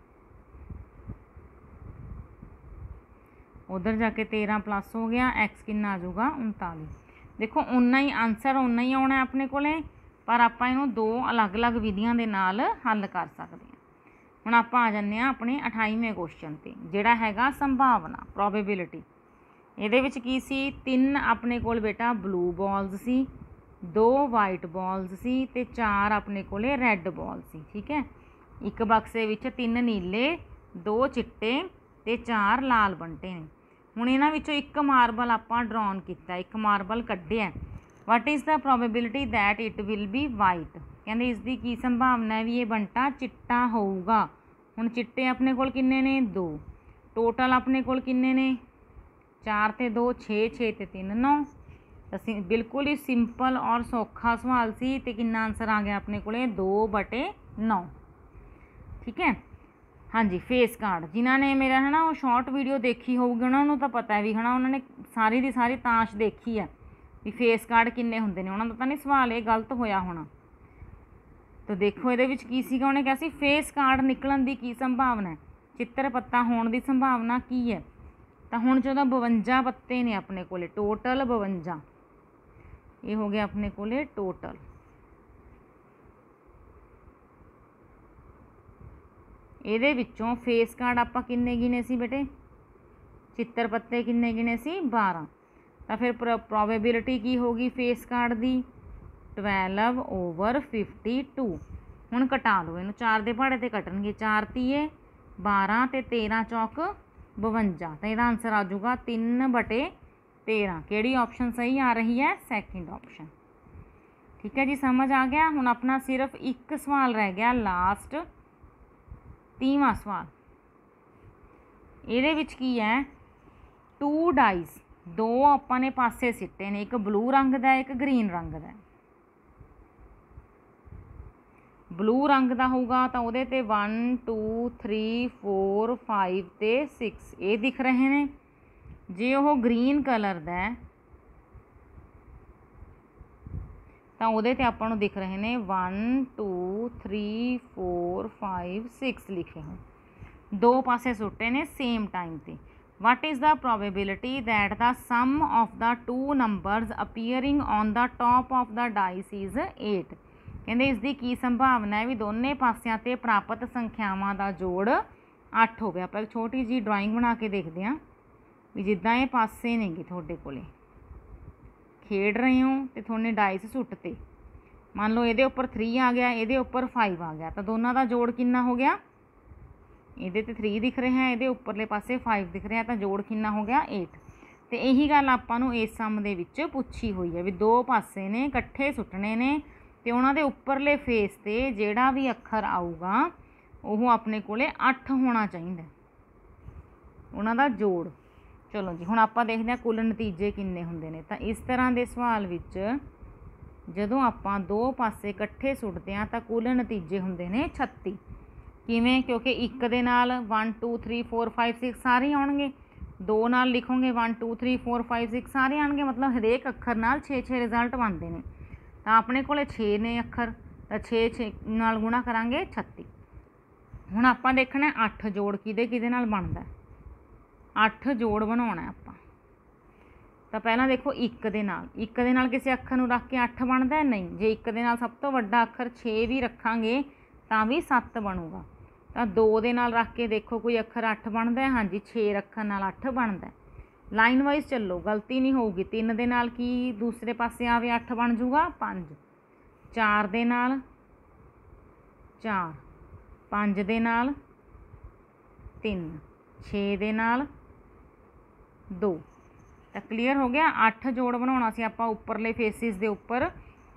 ਉੱਧਰ ਜਾ ਕੇ ਤੇਰ੍ਹਾਂ ਪਲੱਸ ਹੋ ਗਿਆ, ਐਕਸ ਕਿੰਨਾ ਆ ਜਾਊਗਾ, ਉਨਤਾਲੀ। ਦੇਖੋ ਉਨਾ ਹੀ ਆਨਸਰ ਉਨਾ ਹੀ ਆਉਣਾ ਆਪਣੇ ਕੋਲੇ, ਪਰ ਆਪਾਂ ਇਹਨੂੰ ਦੋ ਅਲੱਗ-ਅਲੱਗ ਵਿਧੀਆਂ ਦੇ ਨਾਲ ਹੱਲ ਕਰ ਸਕਦੇ ਹਾਂ। ਹੁਣ ਆਪਾਂ ਆ ਜਾਂਦੇ ਹਾਂ ਆਪਣੇ ਅਠਾਈਵੇਂ ਕੁਐਸਚਨ 'ਤੇ, ਜਿਹੜਾ ਹੈਗਾ ਸੰਭਾਵਨਾ, ਪ੍ਰੋਬੇਬਿਲਿਟੀ। ਇਹਦੇ ਵਿੱਚ ਕੀ ਸੀ, ਤਿੰਨ ਆਪਣੇ ਕੋਲ ਬੇਟਾ ਬਲੂ ਬਾਲਸ ਸੀ, ਦੋ ਵਾਈਟ ਬਾਲਸ ਸੀ, ਅਤੇ ਚਾਰ ਆਪਣੇ ਕੋਲੇ ਰੈੱਡ ਬਾਲ ਸੀ। ਠੀਕ ਹੈ, ਇੱਕ ਬਕਸੇ ਵਿੱਚ ਤਿੰਨ ਨੀਲੇ, ਦੋ ਚਿੱਟੇ ਅਤੇ ਚਾਰ ਲਾਲ ਬੰਟੇ ਨੇ। ਹੁਣ ਇਹਨਾਂ ਵਿੱਚੋਂ ਇੱਕ ਮਾਰਬਲ ਆਪਾਂ ਡਰਾਉਨ ਕੀਤਾ, ਇੱਕ ਮਾਰਬਲ ਕੱਢਿਆ। What is the probability that it will be white. ਕਹਿੰਦੇ ਇਸ ਦੀ ਕੀ ਸੰਭਾਵਨਾ ਹੈ ਵੀ ਇਹ ਬੰਟਾ ਚਿੱਟਾ ਹੋਊਗਾ। ਹੁਣ ਚਿੱਟੇ ਆਪਣੇ ਕੋਲ ਕਿੰਨੇ ਨੇ, ਦੋ। ਟੋਟਲ ਆਪਣੇ ਕੋਲ ਕਿੰਨੇ ਨੇ, ਚਾਰ ਅਤੇ ਦੋ ਛੇ, ਛੇ ਅਤੇ ਤਿੰਨ ਨੌ। ਅਸੀਂ ਬਿਲਕੁਲ ਹੀ ਸਿੰਪਲ ਔਰ ਸੌਖਾ ਸਵਾਲ ਸੀ, ਅਤੇ ਕਿੰਨਾ ਆਨਸਰ ਆ ਗਿਆ ਆਪਣੇ ਕੋਲੇ, ਦੋ ਬਟੇ ਨੌ। ਠੀਕ ਹੈ, ਹਾਂਜੀ। ਫੇਸ ਕਾਰਡ, ਜਿਨ੍ਹਾਂ ਨੇ ਮੇਰਾ ਹੈ ਨਾ ਉਹ ਸ਼ਾਰਟ ਵੀਡੀਓ ਦੇਖੀ ਹੋਊਗੀ ਉਹਨਾਂ ਨੂੰ ਤਾਂ ਪਤਾ ਵੀ ਹੈ ਨਾ, ਉਹਨਾਂ ਨੇ ਸਾਰੀ ਦੀ ਸਾਰੀ ਤਾਸ਼ ਦੇਖੀ ਹੈ ਵੀ ਫੇਸ ਕਾਰਡ ਕਿੰਨੇ ਹੁੰਦੇ ਨੇ। ਉਹਨਾਂ ਦਾ ਤਾਂ ਨਹੀਂ ਸਵਾਲ ਇਹ ਗਲਤ ਹੋਇਆ ਹੋਣਾ। ਤਾਂ ਦੇਖੋ ਇਹਦੇ ਵਿੱਚ ਕੀ ਸੀਗਾ, ਉਹਨੇ ਕਿਹਾ ਸੀ ਫੇਸ ਕਾਰਡ ਨਿਕਲਣ ਦੀ ਕੀ ਸੰਭਾਵਨਾ ਹੈ, ਚਿੱਤਰ ਪੱਤਾ ਹੋਣ ਦੀ ਸੰਭਾਵਨਾ ਕੀ ਹੈ। ਤਾਂ ਹੁਣ ਜਦੋਂ ਬਵੰਜਾ ਪੱਤੇ ਨੇ ਆਪਣੇ ਕੋਲੇ, ਟੋਟਲ ਬਵੰਜਾ, ਇਹ ਹੋ ਗਿਆ ਆਪਣੇ ਕੋਲੇ ਟੋਟਲ। ਇਹਦੇ ਵਿੱਚੋਂ ਫੇਸ ਕਾਰਡ ਆਪਾਂ ਕਿੰਨੇ ਗਿਣੇ ਸੀ ਬੇਟੇ, ਚਿੱਤਰ ਪੱਤੇ ਕਿੰਨੇ ਗਿਣੇ ਸੀ, ਬਾਰਾਂ। ਤਾਂ ਫਿਰ ਪ੍ਰੋ ਪ੍ਰੋਬੇਬਿਲਿਟੀ ਕੀ ਹੋਗੀ ਫੇਸ ਕਾਰਡ ਦੀ, ਟਵੈਲਵ ਓਵਰ ਫਿਫਟੀ ਟੂ। ਹੁਣ ਘਟਾ ਲਓ ਇਹਨੂੰ, ਚਾਰ ਦੇ ਪਹਾੜੇ 'ਤੇ ਕੱਟਣਗੇ, ਚਾਰ ਤੀਏ ਬਾਰਾਂ ਅਤੇ ਤੇਰ੍ਹਾਂ ਚੌਕ ਬਵੰਜਾ। ਤਾਂ ਇਹਦਾ ਆਨਸਰ ਆ ਜਾਊਗਾ ਤਿੰਨ ਬਟੇ ਤੇਰ੍ਹਾਂ। ਕਿਹੜੀ ਆਪਸ਼ਨ ਸਹੀ ਆ ਰਹੀ ਹੈ, ਸੈਕਿੰਡ ਆਪਸ਼ਨ। ਠੀਕ ਹੈ ਜੀ, ਸਮਝ ਆ ਗਿਆ। ਹੁਣ ਆਪਣਾ ਸਿਰਫ ਇੱਕ ਸਵਾਲ ਰਹਿ ਗਿਆ ਲਾਸਟ, ਤੀਵਾਂ ਸਵਾਲ। ਇਹਦੇ ਵਿੱਚ ਕੀ ਹੈ, ਟੂ ਡਾਈਸ, ਦੋ ਆਪਾਂ ਨੇ ਪਾਸੇ ਸਿੱਟੇ ਨੇ, ਇੱਕ ਬਲੂ ਰੰਗ ਦਾ ਇੱਕ ਗ੍ਰੀਨ ਰੰਗ ਦਾ। ਬਲੂ ਰੰਗ ਦਾ ਹੋਊਗਾ ਤਾਂ ਉਹਦੇ 'ਤੇ one two three four five ਅਤੇ ਸਿਕਸ ਇਹ ਦਿਖ ਰਹੇ ਨੇ। ਜੇ ਉਹ ਗ੍ਰੀਨ ਕਲਰ ਦਾ ਤਾਂ ਉਹਦੇ 'ਤੇ ਆਪਾਂ ਨੂੰ ਦਿਖ ਰਹੇ ਨੇ one two three four five six ਲਿਖੇ ਹੋਏ, ਦੋ ਪਾਸੇ ਸੁੱਟੇ ਨੇ ਸੇਮ ਟਾਈਮ 'ਤੇ। What is the probability that the sum of the two numbers appearing on the top of the dice is eight. ਕਹਿੰਦੇ ਇਸ ਦੀ ਕੀ ਸੰਭਾਵਨਾ ਹੈ ਵੀ ਦੋਨੇ ਪਾਸਿਆਂ 'ਤੇ ਪ੍ਰਾਪਤ ਸੰਖਿਆਵਾਂ ਦਾ ਜੋੜ ਅੱਠ ਹੋ ਗਿਆ। ਆਪਾਂ ਇੱਕ ਛੋਟੀ ਜਿਹੀ ਡਰਾਇੰਗ ਬਣਾ ਕੇ ਦੇਖਦੇ ਹਾਂ ਵੀ ਜਿੱਦਾਂ ਇਹ ਪਾਸੇ ਨੇਗੇ ਤੁਹਾਡੇ ਕੋਲੇ, ਖੇਡ ਰਹੇ ਹੋ ਅਤੇ ਤੁਹਾਨੇ ਡਾਈਸ ਸੁੱਟਤੇ, ਮੰਨ ਲਓ ਇਹਦੇ ਉੱਪਰ ਥ੍ਰੀ ਆ ਗਿਆ, ਇਹਦੇ ਉੱਪਰ ਫਾਈਵ ਆ ਗਿਆ, ਤਾਂ ਦੋਨਾਂ ਦਾ ਜੋੜ ਕਿੰਨਾ ਹੋ ਗਿਆ, ਇਹਦੇ 'ਤੇ ਥ੍ਰੀ ਦਿਖ ਰਿਹਾ, ਇਹਦੇ ਉੱਪਰਲੇ ਪਾਸੇ ਫਾਈਵ ਦਿਖ ਰਿਹਾ, ਤਾਂ ਜੋੜ ਕਿੰਨਾ ਹੋ ਗਿਆ, ਏਟ। ਅਤੇ ਇਹੀ ਗੱਲ ਆਪਾਂ ਨੂੰ ਇਸ ਸਮ ਦੇ ਵਿੱਚ ਪੁੱਛੀ ਹੋਈ ਹੈ ਵੀ ਦੋ ਪਾਸੇ ਨੇ ਇਕੱਠੇ ਸੁੱਟਣੇ ਨੇ, ਅਤੇ ਉਹਨਾਂ ਦੇ ਉੱਪਰਲੇ ਫੇਸ 'ਤੇ ਜਿਹੜਾ ਵੀ ਅੱਖਰ ਆਊਗਾ ਉਹ ਆਪਣੇ ਕੋਲੇ ਅੱਠ ਹੋਣਾ ਚਾਹੀਦਾ, ਉਹਨਾਂ ਦਾ ਜੋੜ। ਚਲੋ ਜੀ, ਹੁਣ ਆਪਾਂ ਦੇਖਦੇ ਹਾਂ ਕੁੱਲ ਨਤੀਜੇ ਕਿੰਨੇ ਹੁੰਦੇ ਨੇ। ਤਾਂ ਇਸ ਤਰ੍ਹਾਂ ਦੇ ਸਵਾਲ ਵਿੱਚ ਜਦੋਂ ਆਪਾਂ ਦੋ ਪਾਸੇ ਇਕੱਠੇ ਸੁੱਟਦੇ ਹਾਂ ਤਾਂ ਕੁੱਲ ਨਤੀਜੇ ਹੁੰਦੇ ਨੇ ਛੱਤੀ। ਕਿਵੇਂ, ਕਿਉਂਕਿ ਇੱਕ ਦੇ ਨਾਲ one two three four five six ਸਾਰੇ ਆਉਣਗੇ, ਦੋ ਨਾਲ ਲਿਖੋਗੇ one two three four five six ਸਾਰੇ ਆਉਣਗੇ, ਮਤਲਬ ਹਰੇਕ ਅੱਖਰ ਨਾਲ ਛੇ ਛੇ ਰਿਜ਼ਲਟ ਬਣਦੇ ਨੇ। ਤਾਂ ਆਪਣੇ ਕੋਲੇ ਛੇ ਨੇ ਅੱਖਰ, ਤਾਂ ਛੇ ਛੇ ਨਾਲ ਗੁਣਾ ਕਰਾਂਗੇ ਛੱਤੀ। ਹੁਣ ਆਪਾਂ ਦੇਖਣਾ ਅੱਠ ਜੋੜ ਕਿਹਦੇ ਕਿਹਦੇ ਨਾਲ ਬਣਦਾ, ਅੱਠ ਜੋੜ ਬਣਾਉਣਾ ਆਪਾਂ। ਤਾਂ ਪਹਿਲਾਂ ਦੇਖੋ ਇੱਕ ਦੇ ਨਾਲ ਇੱਕ ਦੇ ਨਾਲ ਕਿਸੇ ਅੱਖਰ ਨੂੰ ਰੱਖ ਕੇ ਅੱਠ ਬਣਦਾ ਨਹੀਂ। ਜੇ ਇੱਕ ਦੇ ਨਾਲ ਸਭ ਤੋਂ ਵੱਡਾ ਅੱਖਰ ਛੇ ਵੀ ਰੱਖਾਂਗੇ ਤਾਂ ਵੀ ਸੱਤ ਬਣੂਗਾ। ਤਾਂ ਦੋ ਦੇ ਨਾਲ ਰੱਖ ਕੇ ਦੇਖੋ ਕੋਈ ਅੱਖਰ ਅੱਠ ਬਣਦਾ, ਹਾਂਜੀ ਛੇ ਰੱਖਣ ਨਾਲ ਅੱਠ ਬਣਦਾ। ਲਾਈਨ ਵਾਈਜ਼ ਚੱਲੋ, ਗਲਤੀ ਨਹੀਂ ਹੋਊਗੀ। ਤਿੰਨ ਦੇ ਨਾਲ ਕੀ ਦੂਸਰੇ ਪਾਸੇ ਆਵੇ ਅੱਠ ਬਣ ਜੂਗਾ ਪੰਜ। ਚਾਰ ਦੇ ਨਾਲ ਚਾਰ, ਪੰਜ ਦੇ ਨਾਲ ਤਿੰਨ, ਛੇ ਦੇ ਨਾਲ ਦੋ। ਤਾਂ ਕਲੀਅਰ ਹੋ ਗਿਆ। ਅੱਠ ਜੋੜ ਬਣਾਉਣਾ ਸੀ ਆਪਾਂ ਉੱਪਰਲੇ ਫੇਸਿਸ ਦੇ ਉੱਪਰ।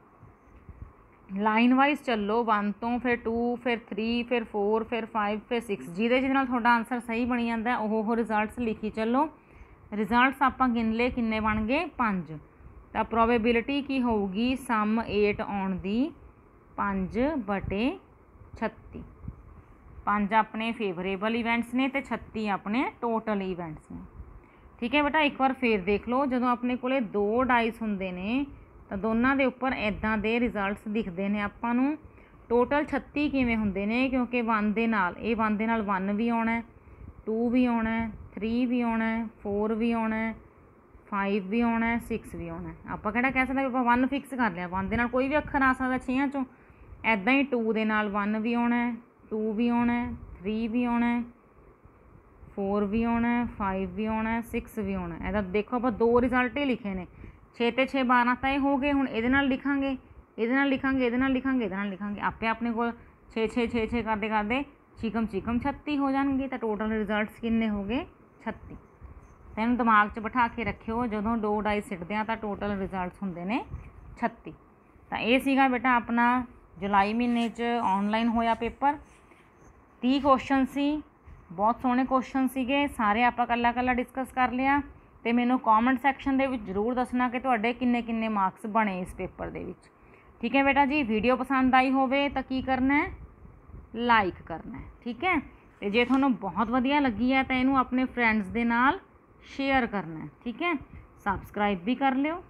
ਲਾਈਨ ਵਾਈਜ਼ ਚੱਲੋ, वन ਤੋਂ ਫਿਰ टू ਫਿਰ थ्री ਫਿਰ फोर ਫਿਰ फाइव ਫਿਰ सिक्स। ਜਿਹਦੇ ਜਿਹਦੇ ਨਾਲ ਤੁਹਾਡਾ ਆਨਸਰ ਸਹੀ ਬਣੀ ਜਾਂਦਾ ਉਹ ਉਹ ਰਿਜ਼ਲਟਸ ਲਿਖੀ ਚੱਲੋ। ਰਿਜ਼ਲਟਸ ਆਪਾਂ ਗਿਣ ਲਏ, ਕਿੰਨੇ ਬਣ ਗਏ ਪੰਜ। ਤਾਂ ਪ੍ਰੋਬੇਬਿਲਿਟੀ ਕੀ ਹੋਊਗੀ ਸਮ एट ਆਉਣ ਦੀ ਪੰਜ ਬਟੇ छत्ती। ਪੰਜ ਆਪਣੇ ਫੇਵਰੇਬਲ ਇਵੈਂਟਸ ਨੇ ਤੇ ਛੱਤੀ ਆਪਣੇ ਟੋਟਲ ਇਵੈਂਟਸ ਨੇ। ਠੀਕ ਹੈ ਬੇਟਾ, ਇੱਕ ਵਾਰ ਫੇਰ ਦੇਖ ਲਓ। ਜਦੋਂ ਆਪਣੇ ਕੋਲੇ ਦੋ ਡਾਈਸ ਹੁੰਦੇ ਨੇ ਤਾਂ ਦੋਨਾਂ ਦੇ ਉੱਪਰ ਇੱਦਾਂ ਦੇ ਰਿਜ਼ਲਟਸ ਦਿਖਦੇ ਨੇ ਆਪਾਂ ਨੂੰ। ਟੋਟਲ ਛੱਤੀ ਕਿਵੇਂ ਹੁੰਦੇ ਨੇ, ਕਿਉਂਕਿ ਵਨ ਦੇ ਨਾਲ ਇਹ ਵਨ ਦੇ ਨਾਲ ਵਨ ਵੀ ਆਉਣਾ, ਟੂ ਵੀ ਆਉਣਾ, ਥ्री ਵੀ ਆਉਣਾ, फोर ਵੀ ਆਉਣਾ, फाइव ਵੀ ਆਉਣਾ, सिक्स ਵੀ ਆਉਣਾ। ਆਪਾਂ ਕਿਹੜਾ ਕਹਿ ਸਕਦੇ ਆਪਾਂ ਵਨ ਫਿਕਸ ਕਰ ਲਿਆ। ਵਨ ਦੇ ਨਾਲ ਕੋਈ ਵੀ ਅੱਖਰ ਆ ਸਕਦਾ ਛੇਆਂ ਚੋਂ। ਇੱਦਾਂ ਹੀ ਟੂ ਦੇ ਨਾਲ ਵਨ ਵੀ ਆਉਣਾ, टू ਵੀ ਆਉਣਾ, थ्री ਵੀ ਆਉਣਾ, फोर ਵੀ ਆਉਣਾ, फाइव ਵੀ ਆਉਣਾ, सिक्स ਵੀ ਆਉਣਾ। ਇਹਦਾ ਦੇਖੋ ਆਪਾਂ ਦੋ ਰਿਜ਼ਲਟ ਹੀ ਲਿਖੇ ਨੇ। ਛੇ ਤੇ ਛੇ ਬਾਰਾਂ ਤਾਂ ਇਹ ਹੋ ਗਏ। ਹੁਣ ਇਹਦੇ ਨਾਲ ਲਿਖਾਂਗੇ, ਇਹਦੇ ਨਾਲ ਲਿਖਾਂਗੇ, ਇਹਦੇ ਨਾਲ ਲਿਖਾਂਗੇ, ਇਹਦੇ ਨਾਲ ਲਿਖਾਂਗੇ। ਆਪੇ ਆਪਣੇ ਕੋਲ ਛੇ ਛੇ ਛੇ ਛੇ ਕਰਦੇ ਕਰਦੇ ਚਿਕਮ ਚਿਕਮ ਛੱਤੀ ਹੋ ਜਾਣਗੇ। ਤਾਂ ਟੋਟਲ ਰਿਜ਼ਲਟਸ ਕਿੰਨੇ ਹੋ ਗਏ ਛੱਤੀ। ਤਾਂ ਇਹਨੂੰ ਦਿਮਾਗ 'ਚ ਬਿਠਾ ਕੇ ਰੱਖਿਓ, ਜਦੋਂ ਦੋ ਡਾਈ ਸਿੱਟਦੇ ਆ ਤਾਂ ਟੋਟਲ ਰਿਜ਼ਲਟਸ ਹੁੰਦੇ ਨੇ ਛੱਤੀ। ਤਾਂ ਇਹ ਸੀਗਾ ਬੇਟਾ ਆਪਣਾ ਜੁਲਾਈ ਮਹੀਨੇ 'ਚ ਔਨਲਾਈਨ ਹੋਇਆ ਪੇਪਰ। ਤੀਹ ਕੁਐਸਚਨ ਸੀ, ਬਹੁਤ ਸੋਹਣੇ ਕੁਐਸਚਨ ਸੀਗੇ। ਸਾਰੇ ਆਪਾਂ ਇਕੱਲਾ ਇਕੱਲਾ ਡਿਸਕਸ ਕਰ ਲਿਆ। ਅਤੇ ਮੈਨੂੰ ਕੌਮੈਂਟ ਸੈਕਸ਼ਨ ਦੇ ਵਿੱਚ ਜ਼ਰੂਰ ਦੱਸਣਾ ਕਿ ਤੁਹਾਡੇ ਕਿੰਨੇ ਕਿੰਨੇ ਮਾਰਕਸ ਬਣੇ ਇਸ ਪੇਪਰ ਦੇ ਵਿੱਚ। ਠੀਕ ਹੈ ਬੇਟਾ ਜੀ, ਵੀਡੀਓ ਪਸੰਦ ਆਈ ਹੋਵੇ ਤਾਂ ਕੀ ਕਰਨਾ ਹੈ, ਲਾਈਕ ਕਰਨਾ ਹੈ। ਠੀਕ ਹੈ, ਅਤੇ ਜੇ ਤੁਹਾਨੂੰ ਬਹੁਤ ਵਧੀਆ ਲੱਗੀ ਹੈ ਤਾਂ ਇਹਨੂੰ ਆਪਣੇ ਫਰੈਂਡਸ ਦੇ ਨਾਲ ਸ਼ੇਅਰ ਕਰਨਾ ਹੈ। ਠੀਕ ਹੈ, ਸਬਸਕ੍ਰਾਈਬ ਵੀ ਕਰ ਲਿਓ।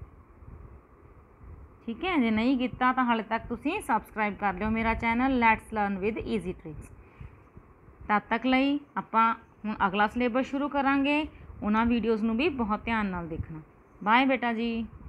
ਠੀਕ ਹੈ, ਜੇ ਨਹੀਂ ਕੀਤਾ ਤਾਂ ਹਾਲੇ ਤੱਕ ਤੁਸੀਂ ਸਬਸਕ੍ਰਾਈਬ ਕਰ ਲਿਓ ਮੇਰਾ channel let's learn with easy tricks. ਤਦ ਤੱਕ ਲਈ ਆਪਾਂ ਹੁਣ ਅਗਲਾ ਸਿਲੇਬਸ ਸ਼ੁਰੂ ਕਰਾਂਗੇ। ਉਹਨਾਂ ਵੀਡੀਓਜ਼ ਨੂੰ ਵੀ ਬਹੁਤ ਧਿਆਨ ਨਾਲ ਦੇਖਣਾ। ਬਾਏ ਬੇਟਾ ਜੀ।